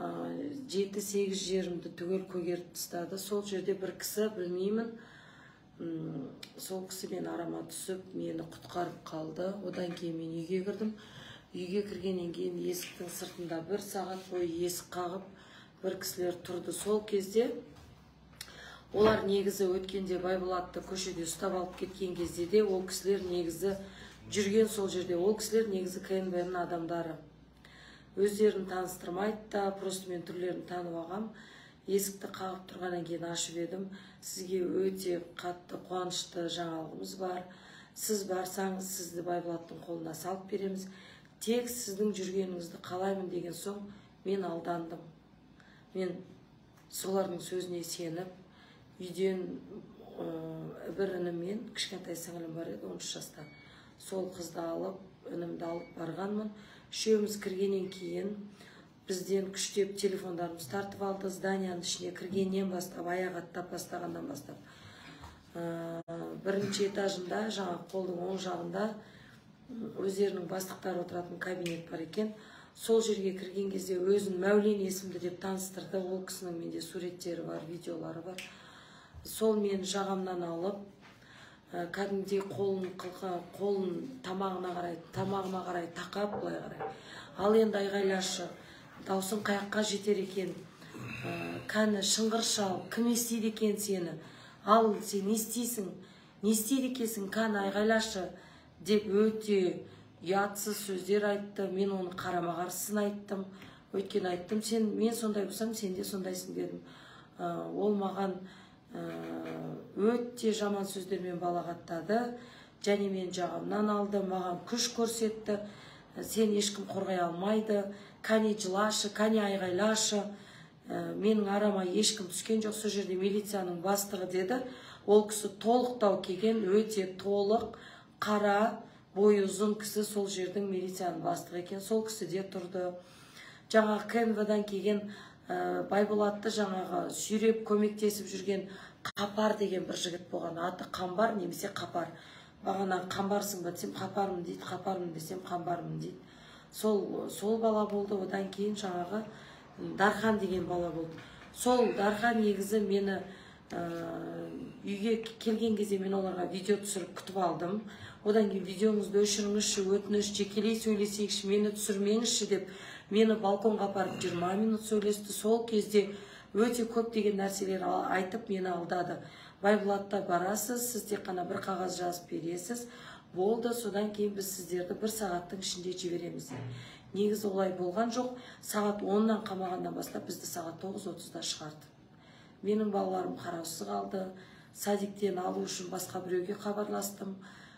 7-8 жерімді түгел көгеріп тастады. Сол жерде бір кісі, білмеймін, сол кісі мен арама түсіп, мені құтқарып қалды. Одан кейін мен үйге кірдім. Үйге кіргеннен кейін есіктің сыртында 1 сағат бойы есік қағып, бір кісілер тұрды. Сол кезде олар негізі өткенде Байболатты көшеде ұстап алып кеткен кезде де ол кісілер негізі жүрген сол жерде. Ол кісілер негізі КНБ-ның адамдары. Өздерін таныстырмайды да, просто мен түрлерін танып алғам. Есікті қағып тұрғаннан кейін ашып едім. Сізге өте қатты қуанышты жаңалығымыз бар. Сіз барсаңыз, сізді Байболаттың қолына салып береміз. Тек сіздің жүргеніңізді қалаймын деген соң мен алдандым. Мен солардың сөзіне сеніп, үйден бір ініммен, кішкентай сіңілім бар еді, 13 жаста. Сол қызды алып, інімді алып барғанмын. Үшеуміз кіргеннен кейін бізден күштеп телефондарымыз тартып алды. Зданияның ішіне кіргеннен бастап, аяқ аттап бастағаннан бастап. Бірінші этажында, жаңа қолдың оң жағында өздерінің бастықтары отыратын кабинет бар екен. Сол жерге кірген кезде өзін Мәулен есімді деп таныстырды. Ол кісінің менде суреттері бар, видеолары бар. Сол мен жағамнан алып, кәдімгідей қолын тамағына қарай тақап, былай қарай. Ал енді айғайлашы, даусың қаяққа жетер екен, кәні шыңғыр шал, кім естейді екен сені, ал сен не істейсің, не істейді екенсің, кәні айғайлашы деп өте ұятсыз сөздер айтты. Мен оны қарама-қарсысын айттым. Өйткені айттым, мен сондай болсам, сен де сондайсың дедім. Ол маған өте жаман сөздермен балағаттады. Және мен жағамнан алды, маған күш көрсетті. Сен ешкім қорғай алмайды, кәне жылашы, кәне айғайлашы. Менің арама ешкім түскен жоқ, сол жерде милицияның бастығы деді. Ол кісі толықтау келген, өте толық, қара, бойы ұзын кісі, сол жердің милицияның бастығы екен. Сол кісі де тұрды. Жаңағы КНВ-дан келген Байболатты жаңағы сүйреп көмектесіп жүрген Қапар деген бір жігіт болған. Аты Қамбар немесе Қапар. Бағана қамбарсың ба десем қапармын дейді, қапармын десем қамбармын дейді. Сол бала болды. Одан кейін жаңағы Дархан деген бала болды. Сол Дархан негізі мені үйге келген кезде мен оларға видео түсіріп күтіп алдым. Одан кейін видеоңызды өшіріңізші, өтініш, жекелей сөйлесейікші, мені түсірмеңізші деп мені балконға апарып 20 минут сөйлесті. Сол кезде өте көп деген нәрселер айтып мені алдады. Байболатта барасыз, сіз тек қана бір қағаз жазып бересіз, болды, содан кейін біз сіздерді 1 сағаттың ішінде жібереміз. Негізі олай болған жоқ. Сағат 10-нан қамағаннан бастап бізді сағат 9:30-да шығарды. Менің балаларым қараусыз қалды. Садиктен алу үшін басқа біреуге хабарластым.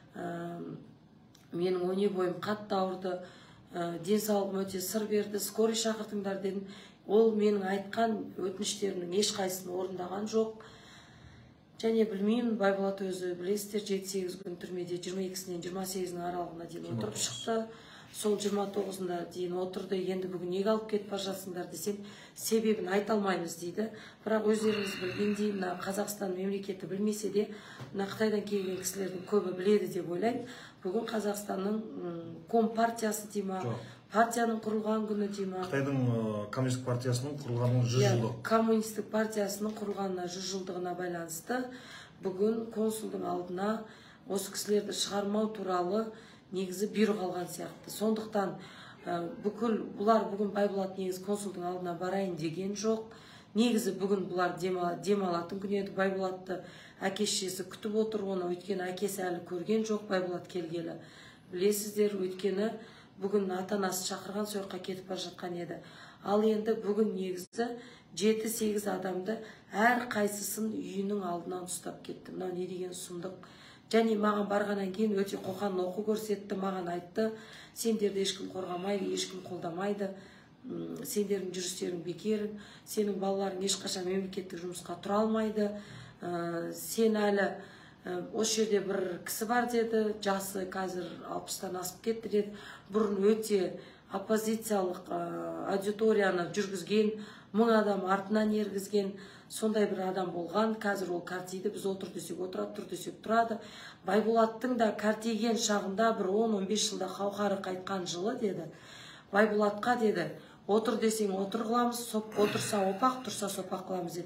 Менің өне бойым қатты ауырды. Денсаулығым өте сыр берді. Скорый шақыртыңдар дедім. Ол менің айтқан өтініштерімнің ешқайсысын орындаған жоқ. Және білмеймін, Байболат өзі білесіздер, 7-8 күн түрмеде 22-сінен 28-нің аралығына дейін отырып шықты. Сол 29-ында дейін отырды. Енді бүгін неге алып кетіп бара жатсыңдар десем, себебін айта алмаймыз дейді. Бірақ өздеріңіз білгендей, мына Қазақстан мемлекеті білмесе де, мына Қытайдан келген кісілердің көбі біледі деп ойлаймын. Бүгін Қазақстанның Компартиясы дейма, партияның құрылған күні дейма. Қытайдың коммунистік партиясының құрылғанының 100 жылдығы. Коммунистік партиясының құрылғанына 100 жылдығына байланысты бүгін консулдың алдына осы кісілерді шығармау туралы негізі бұйрық алған сияқты. Сондықтан бұлар бүгін Байболат негізі консулдың алдына барайын деген жоқ. Негізі бүгін бұлар демалатын күн еді. Байболатты әке-шешесі күтіп отыр оны, өйткені әкесі әлі көрген жоқ Байболат келгелі. Білесіздер, өйткені бүгін ата-анасы шақырған, сойыққа кетіп бара жатқан еді. Ал енді бүгін негізі 7-8 адамды әр қайсысын үйінің алдынан ұстап кетті. Мынау не деген сұмдық. Және маған барғаннан кейін өте қоқан лоқы көрсетті, маған айтты, сендерді ешкім қорғамайды, ешкім қолдамайды, сендердің жүрістерің бекерін, сенің балаларың ешқашан мемлекеттік жұмысқа тұра алмайды, сен әлі осы жерде бір кісі бар деді, жасы қазір 60-тан асып кетті деді, бұрын өте оппозициялық аудиторияны жүргізген, 1000 адам артынан ергізген, сондай бір адам болған. Қазір ол картиді, біз отыр десек отырады, тұр десек тұрады. Байболаттың да картиген шағында бір 10-15 жылда қауқары қайтқан жылы деді. Байболатқа деді, отыр десең отыр қыламыз, отырса опақ, тұрса сопақ қыламыз деді.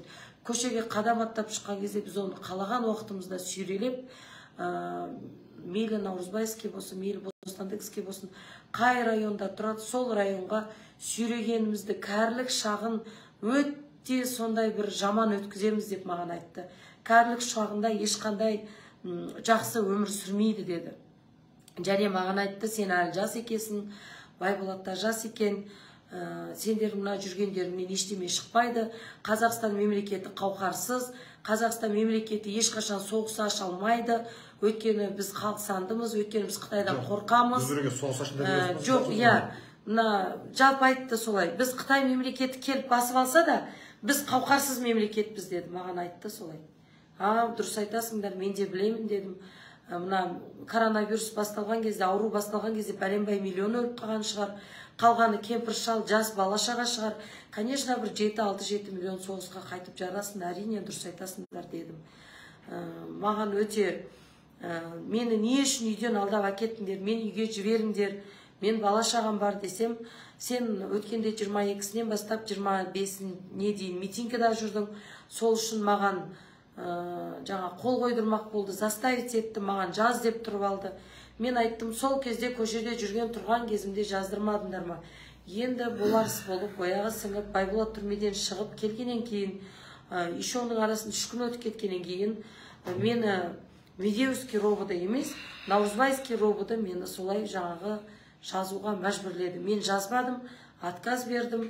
көшеге қадам аттап шыққан кезде біз оны қалаған уақытымызда сүйрелеп, мейлі Наурызбайский болсын, мейлі Бостандыкский болсын, қай районда тұрады, сол районға сүйрегенімізді, кәрілік шағын өте сондай бір жаман өткіземіз деп маған айтты. Кәрілік шағында ешқандай жақсы өмір сүрмейді деді. Және маған айтты, сен әлі жас екенсің, Байболатта жас екен, сендер мына жүргендеріңнен ештеме шықпайды. Қазақстан мемлекеті қауқарсыз, Қазақстан мемлекеті ешқашан соғыс аша алмайды. Өйткені біз халық сандымыз, өйткені біз Қытайдан қорқамыз. Жоқ, мына жалпы айтты солай. Біз Қытай мемлекеті келіп басып алса да, біз қауқарсыз мемлекетпіз деді. Маған айтты солай. Дұрыс айтасыңдар, мен де білемін дедім. Мына коронавирус басталған кезде, ауру басталған кезде бәленбай миллион өліп қалған шығар. Қалғаны кемпір шал, жас бала-шаға шығар. Конечно, бір 6-7 миллион соғысқа қайтып жарасын, әрине дұрыс айтасыңдар дедім. Маған өте, мені не үшін үйден алдап әкеттіңдер, мен үйге жіберіңдер, мен бала-шағам бар десем, сен өткенде 22-сінен бастап 25-не дейін митингіде жүрдің, сол үшін маған жаңа қол қойдырмақ болды, заставить етті, маған жаз деп тұрып алды. Мен айттым, сол кезде көшеде жүрген тұрған кезімде жаздырмадыңдар ма? Енді боларыс болып, бояғы сіңіп, Байболат түрмеден шығып келгенен кейін, еще оның арасын 3 күн өтіп кеткенен кейін, мені Медеевский робода емес, Наурызбайский робода мені солай жаңағы жазуға мәжбүрледі. Мен жазбадым, отказ бердім.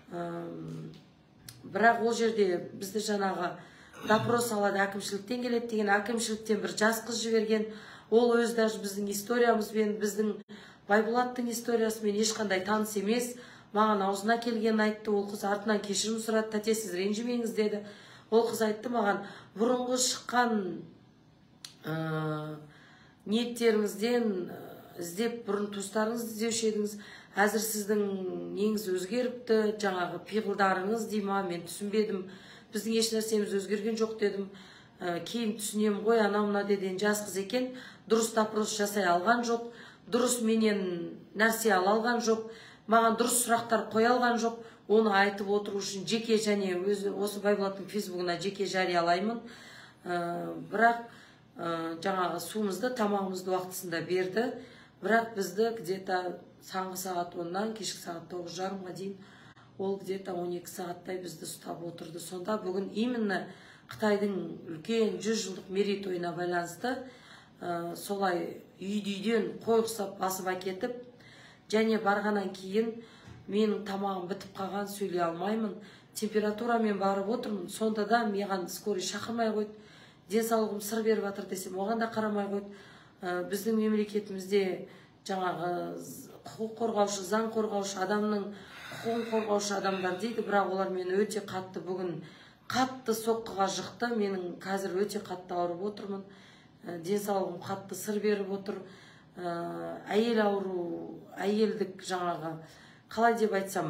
Бірақ ол жерде бізді жаңағы допрос алады, әкімшіліктен келеді деген, әкімшіліктен бір жас қыз жіберген. Ол өз даже біздің историямызбен, біздің Байболаттың историясымен ешқандай таныс емес. Маған аузына келген айтты, ол қыз артынан кешірім сұрады, тәте сіз ренжімеңіз деді. Ол қыз айтты маған, бұрынғы шыққан ниеттеріңізден іздеп, бұрын туыстарыңыз іздеуші едіңіз, әзір сіздің неңіз өзгеріпті, жаңағы пиғылдарыңыз дейма, мен түсінбедім. Біздің еш нәрсеміз өзгерген жоқ дедім. Кейін түсінем ғой, анау-мына деген жас қыз екен, дұрыс допрос жасай алған жоқ, дұрыс менен нәрсе ала алған жоқ, маған дұрыс сұрақтар қоя алған жоқ. Оны айтып отыру үшін жеке және осы Байболаттың фейсбугына жеке жариялаймын. Бірақ жаңағы суымызды, тамағымызды уақытысында берді. Бірақ бізді где-то таңғы сағат 10-нан кешкі сағат 9:30-ға дейін ол где-то 12 сағаттай бізді ұстап отырды. Сонда бүгін именно Қытайдың үлкен 100 жылдық мерейтойына байланысты солай үйден қой құсап басып әкетіп, және барғаннан кейін менің тамағым бітіп қалған, сөйлей алмаймын, температурамен барып отырмын. Сонда да маған скорый шақырмай қойды. Денсаулығым сыр беріп жатыр десем, оған да қарамай қойды. Біздің мемлекетімізде жаңағы құқық қорғаушы, заң қорғаушы, адамның құқығын қорғаушы адамдар дейді, бірақ олар мені өте қатты бүгін қатты соққыға жықты. Менің қазір өте қатты ауырып отырмын. Денсаулығым қатты сыр беріп отыр. Әйел ауру, әйелдік жаңағы, қалай деп айтсам,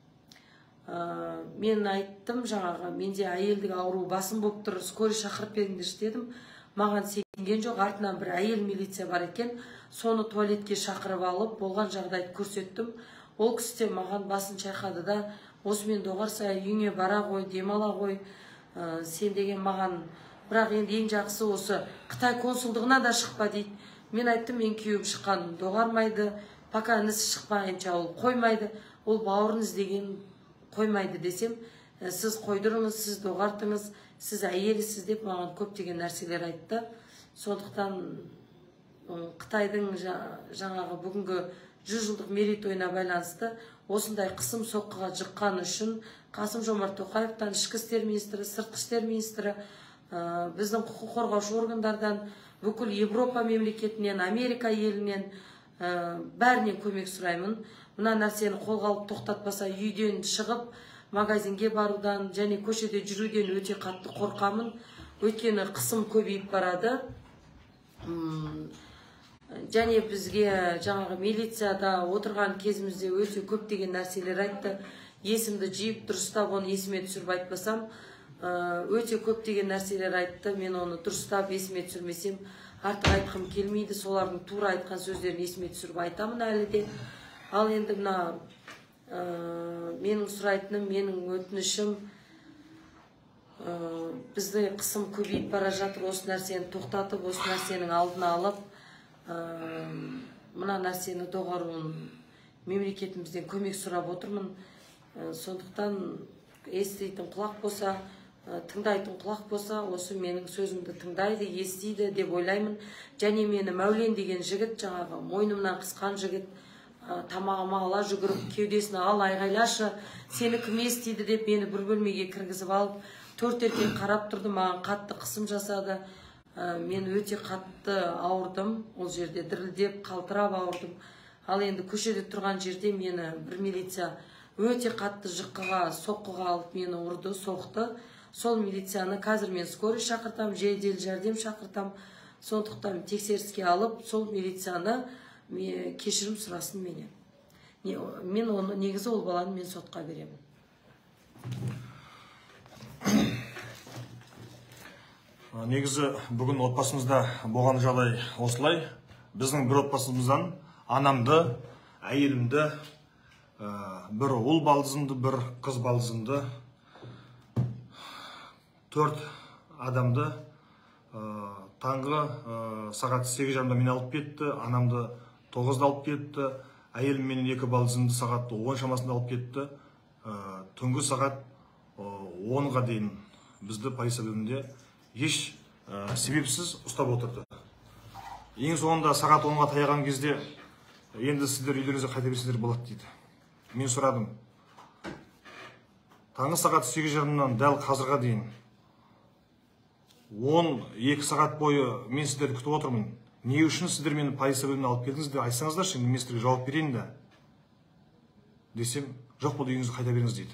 мен айттым жаңағы, менде әйелдік ауру басым болып тұр, скорый шақырып беріңдерші дедім. Маған сенген жоқ, артынан бір әйел милиция бар екен, соны туалетке шақырып алып, болған жағдайды көрсеттім. Ол кісі де маған басын шайқады да, осымен доғарса үйіңе бара ғой, демала ғой, сен деген маған, бірақ енді ең жақсы осы Қытай консулдығына да шықпа дейді. Мен айттым, мен күйеуім шыққан доғармайды, пока інісі шықпайынша ол қоймайды, ол бауырын іздеген қоймайды десем, сіз қойдырыңыз, сіз доғартыңыз, сіз әйелісіз деп маған көптеген нәрселер айтты. Сондықтан Қытайдың жаңағы бүгінгі 100 жылдық мерейтойына байланысты осындай қысым соққыға жыққан үшін Қасым-Жомарт Тоқаевтан, ішкі істер министрі, сыртқы істер министрі, біздің құқық қорғаушы органдардан, бүкіл Европа мемлекетінен, Америка елінен бәрінен көмек сұраймын. Мына нәрсені қолға алып тоқтатпаса, үйден шығып магазинге барудан және көшеде жүруден өте қатты қорқамын. Өйткені қысым көбейіп барады. Және бізге жаңағы милицияда отырған кезімізде өте көптеген нәрселер айтты. Есімді жиып дұрыстап оны есіме түсіріп айтпасам, өте көптеген нәрселер айтты. Мен оны дұрыстап есіме түсірмесем, артық айтқым келмейді. Солардың тура айтқан сөздерін есіме түсіріп айтамын әлі де. Ал енді мына менің сұрайтыным, менің өтінішім, бізді қысым көбейіп бара жатыр, осы нәрсені тоқтатып, осы нәрсенің алдын алып, мына нәрсені доғаруын мемлекетімізден көмек сұрап отырмын. Сондықтан еститін құлақ болса, тыңдайтын құлақ болса, осы менің сөзімді тыңдайды, естиді деп ойлаймын. Және мені Мәулен деген жігіт, жаңағы мойнымнан қысқан жігіт, тамағыма ала жүгіріп, кеудесіне ал айғайлашы, сені кім естиді деп мені бір бөлмеге кіргізіп алып, 4 еркек қарап тұрды, маған қатты қысым жасады. Мен өте қатты ауырдым, ол жерде дірілдеп, қалтырап ауырдым. Ал енді көшеде тұрған жерде мені бір милиция өте қатты жыққыға, соққыға алып мені ұрды, соқты. Сол милицияны қазір мен скорый шақыртам, жедел жәрдем шақыртам. Сондықтан тексеріске алып, сол милицияны кешірім сұрасын менен. Мен оны негізі ол баланы мен сотқа беремін. Негізі бүгін отбасымызда болған жағдай осылай. Біздің бір отбасымыздан анамды, әйелімді, бір ұл балдызымды, бір қыз балдызымды, 4 адамды таңғы сағат 8:30-да мені алып кетті, анамды 9-да алып кетті, әйелім менен 2 балдызымды сағат 10 шамасында алып кетті. Түнгі сағат 10-ға дейін бізді полиция бөлімінде еш себепсіз ұстап отырды. Ең соңында сағат 10-ға таяған кезде енді сіздер үйлеріңізге қайта берсеңіздер болады дейді. Мен сұрадым. Таңғы сағат 8:30-нан дәл қазірға дейін 12 сағат бойы мен сіздерді күтіп отырмын. Не үшін сіздер мені полиция бөліміне алып келдіңіздер, айтсаңыздаршы, мен сіздерге жауап берейін да. Десем, жоқ, бұл үйіңізді қайта беріңіз дейді.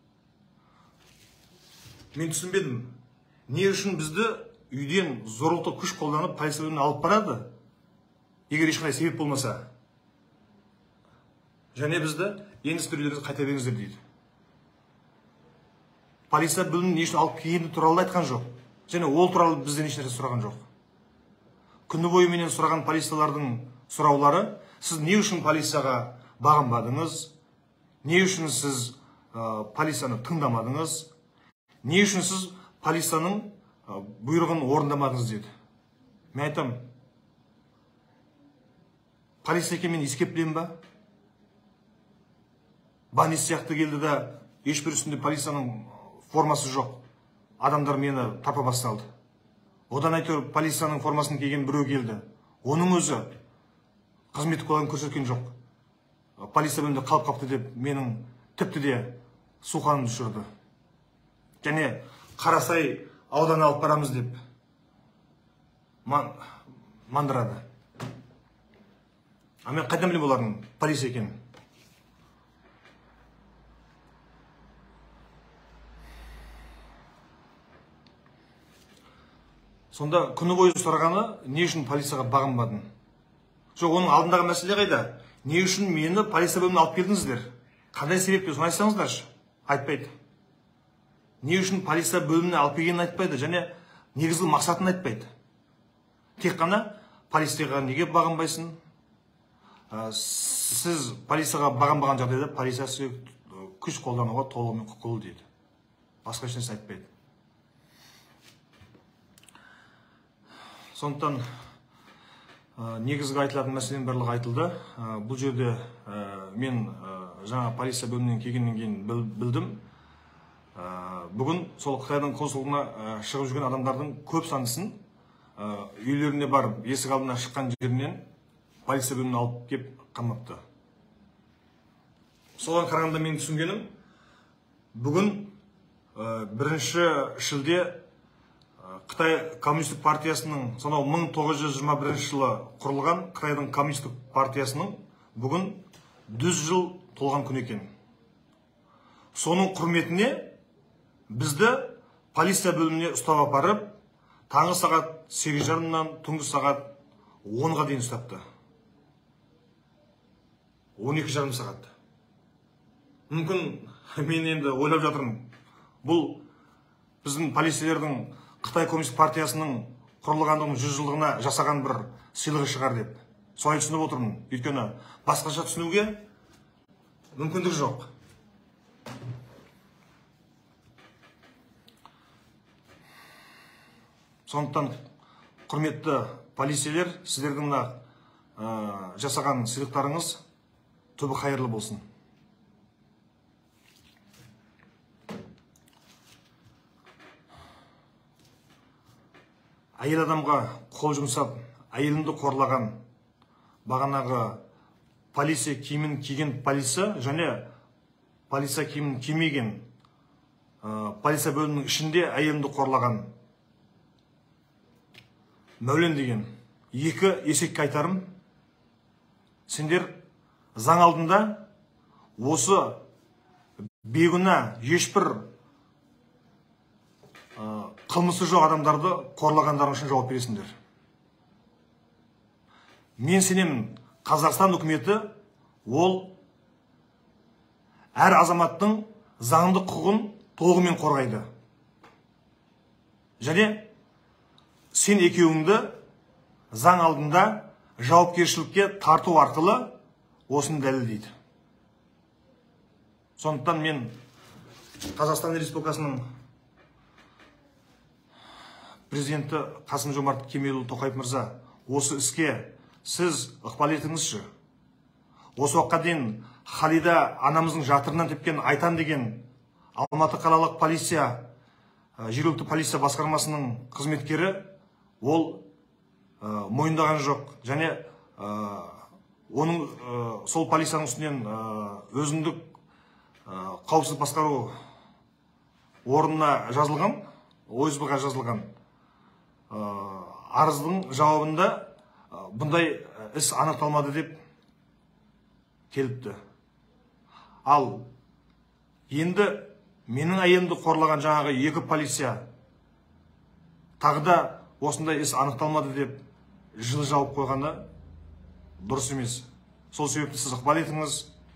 Мен түсінбедім. Не үшін бізді үйден зорлықты күш қолданып полиция бөліміне алып барады? Егер ешқандай себеп болмаса. Және бізді енді сіздер үйлеріңізге қайта беріңіздер дейді. Полиция бөліміне не үшін алып келгені туралы айтқан жоқ. Және ол туралы бізден еш нәрсе сұраған жоқ. Күні бойы менен сұраған полициялардың сұраулары, сіз не үшін полицияға бағынбадыңыз? Не үшін сіз полицияны тыңдамадыңыз? Не үшін сіз полицияның бұйрығын орындамадыңыз деді. Мен айтам, полиция екен мен ескеп білем ба? Банис сияқты келді да, ешбір үстінде полицияның формасы жоқ. Адамдар мені тапа басталды. Одан айтыр полицияның формасын киген біреу келді. Оның өзі қызметтік куәлігін көрсеткен жоқ. Полиция бөлімінде қалып қапты деп менің тіпті де суқанымды düşірді. Және Қарасай ауданы алып барамыз деп мандырады. Мен қайдан білем олардың полиция екенін? Сонда күні бойы сұрағаны, не үшін полицияға бағынбадың? Жоқ, оның алдындағы мәселе қайда? Не үшін мені полиция бөліміне алып келдіңіздер? Қандай себеппен, соны айтсаңыздаршы? Айтпайды. Не үшін полиция бөліміне алып келгенін айтпайды, және негізгі мақсатын айтпайды. Тек қана полицияға неге бағынбайсың? Сіз полицияға бағынбаған жағдайда полиция күш қолдануға толығымен құқылы дейді. Басқа ешнәрсе айтпайды. Сондықтан негізгі айтылатын мәселенің барлығы айтылды. Бұл жерде мен жаңа полиция бөлімінен келгеннен кейін білдім. Бүгін сол Қытайдың консулдығына шығып жүрген адамдардың көп санысын үйлеріне барып, есік алдына шыққан жерінен полиция бөліміне алып кеп қамапты. Соған қарағанда мен түсінгенім, бүгін 1 шілде Қытай коммунистік партиясының, сонау 1921 жылы құрылған Қытайдың коммунистік партиясының бүгін 100 жыл толған күн екен. Соның құрметіне бізді полиция бөліміне ұстап апарып, таңғы сағат 8:30-нан түнгі сағат 10-ға дейін ұстапты. 12,5 сағат. Мүмкін мен енді ойлап жатырмын, бұл біздің полицейлердің Қытай коммунистік партиясының құрылғандығының 100 жылдығына жасаған бір сыйлығы шығар деп. Солай түсініп отырмын. Өйткені басқаша түсінуге мүмкіндік жоқ. Сондықтан құрметті полицейлер, сіздердің мына жасаған сыйлықтарыңыз түбі қайырлы болсын. Әйел адамға қол жұмсап, әйелімді қорлаған бағанағы полиция киімін киген полиция және полиция киімін кимеген полиция бөлімінің ішінде әйелімді қорлаған Мәулен деген екі есекке айтарым. Сендер заң алдында осы бейгүнә ешбір қылмысы жоқ адамдарды қорлағандарың үшін жауап бересіңдер. Мен сенемін, Қазақстан үкіметі ол әр азаматтың заңды құқығын толығымен қорғайды. Және сен екеуіңді заң алдында жауапкершілікке тарту арқылы осыны дәлелдейді. Сондықтан мен Қазақстан Республикасының президенті Қасым-Жомарт Кемелұлы Тоқаев мырза, осы іске сіз ықпал етіңізші. Осы уақытқа дейін Халида анамыздың жатырынан тепкен Айтан деген Алматы қалалық полиция, жергілікті полиция басқармасының қызметкері ол мойындаған жоқ. Және оның сол полицияның үстінен өзіндік қауіпсіздік басқару орнына жазылған, ОСБ-ға жазылған арыздың жауабында бұндай іс анықталмады деп келіпті. Ал енді менің әйелімді қорлаған жаңағы екі полиция тағы да осындай іс анықталмады деп жылы жауып қойғаны дұрыс емес. Сол себепті сіз ықпал етіңіз.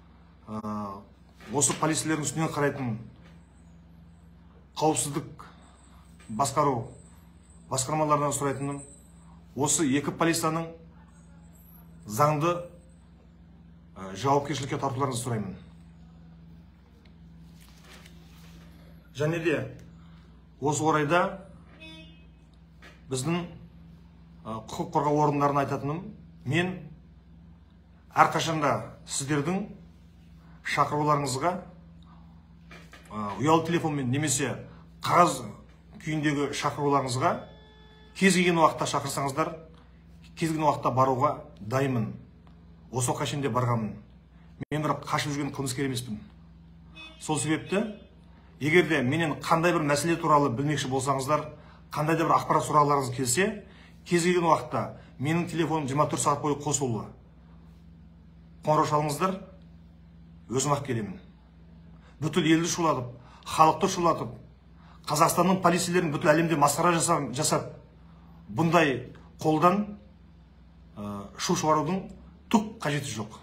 Осы полицейлердің үстінен қарайтын қауіпсіздік басқару басқармаларынан сұрайтыным, осы екі полицияның заңды жауапкершілікке тартуларыңызды сұраймын. Және де осы орайда біздің құқық қорғау орындарын айтатыным, мен әрқашанда сіздердің шақыруларыңызға ұялы телефонмен немесе қағаз күйіндегі шақыруларыңызға кез келген уақытта шақырсаңыздар, кез келген уақытта баруға дайынмын. Осы уақытқа шейін де барғанмын. Мен бірақ қашып жүрген қылмыскер емеспін. Сол себепті, егер де менен қандай бір мәселе туралы білмекші болсаңыздар, қандай да бір ақпарат сұрағыларыңыз келсе, кез келген уақытта менің телефоным 24 сағат бойы қосулы. Қоңырау шалыңыздар, өзім ақ келемін. Бүткіл елді шулатып, халықты шулатып, Қазақстанның полицейлерін бүткіл әлемде масқара жасап, бұндай қолдан шу шығарудың түк қажеті жоқ.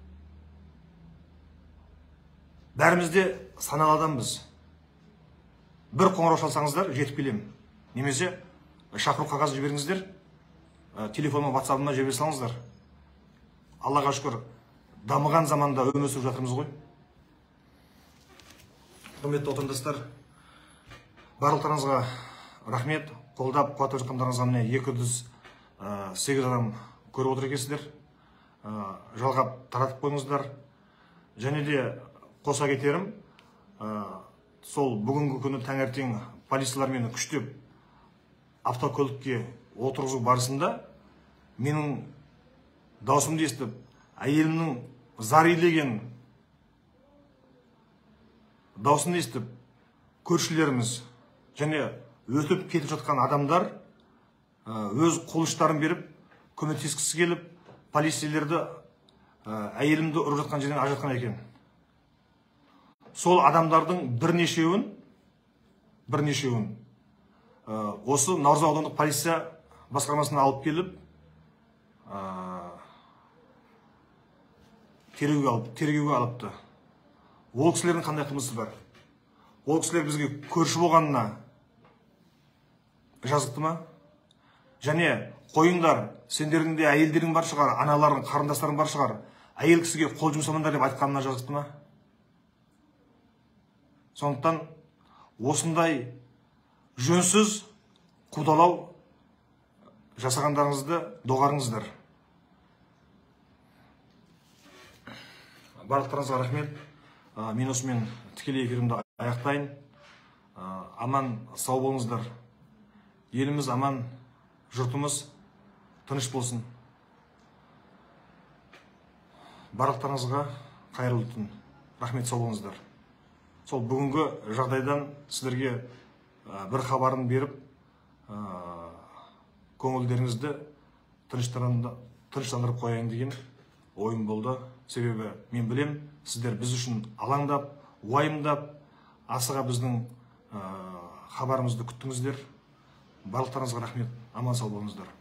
Бәрімізде саналы адамбыз. Бір қоңырау шалсаңыздар, жетіп келемін. Немесе шақыру қағазын жіберіңіздер, телефоныма, WhatsApp-ыма жібере салыңыздар. Аллаға шүкір, дамыған заманда өмір сүріп жатырмыз ғой. Құрметті отандастар, барлықтарыңызға рахмет. Қолдап, қуат жатқандарыңызға міне 208 адам көріп отыр екенсіздер. Жалғап таратып қойыңыздар. Және де қоса кетерім, сол бүгінгі күні таңертең полициялар мені күштеп автокөлікке отырғызу барысында менің даусымды естіп, әйелімнің зар илеген даусын естіп, көршілеріміз және өтіп кетіп жатқан адамдар өз қолыштарын беріп, көмектескісі келіп, полицейлерді әйелімді ұрып жатқан жерден ажыратқан екен. Сол адамдардың бірнешеуін осы Наурыз аудандық полиция басқармасына алып келіп, тергеуге алыпты. Ол кісілердің қандай қылмысы бар? Ол кісілер бізге көрші болғанына жазықты ма? Және қойыңдар, сендердің де әйелдерің бар шығар, аналарың, қарындастарың бар шығар, әйел кісіге қол жұмсамаңдар деп айтқанына жазықты ма? Сондықтан осындай жөнсіз қудалау жасағандарыңызды доғарыңыздар. Барлықтарыңызға рахмет. Мен осымен тікелей эфирімді аяқтайын. Аман, сау болыңыздар. Еліміз аман, жұртымыз тыныш болсын. Барлықтарыңызға қайырлы түн. Рахмет, сау болыңыздар. Сол бүгінгі жағдайдан сіздерге бір хабарын беріп, көңілдеріңізді тыныштандырып қояйын деген ойым болды. Себебі мен білем, сіздер біз үшін алаңдап, уайымдап, асыға біздің хабарымызды күттіңіздер. Барлықтарыңызға рахмет. Аман сау болыңыздар.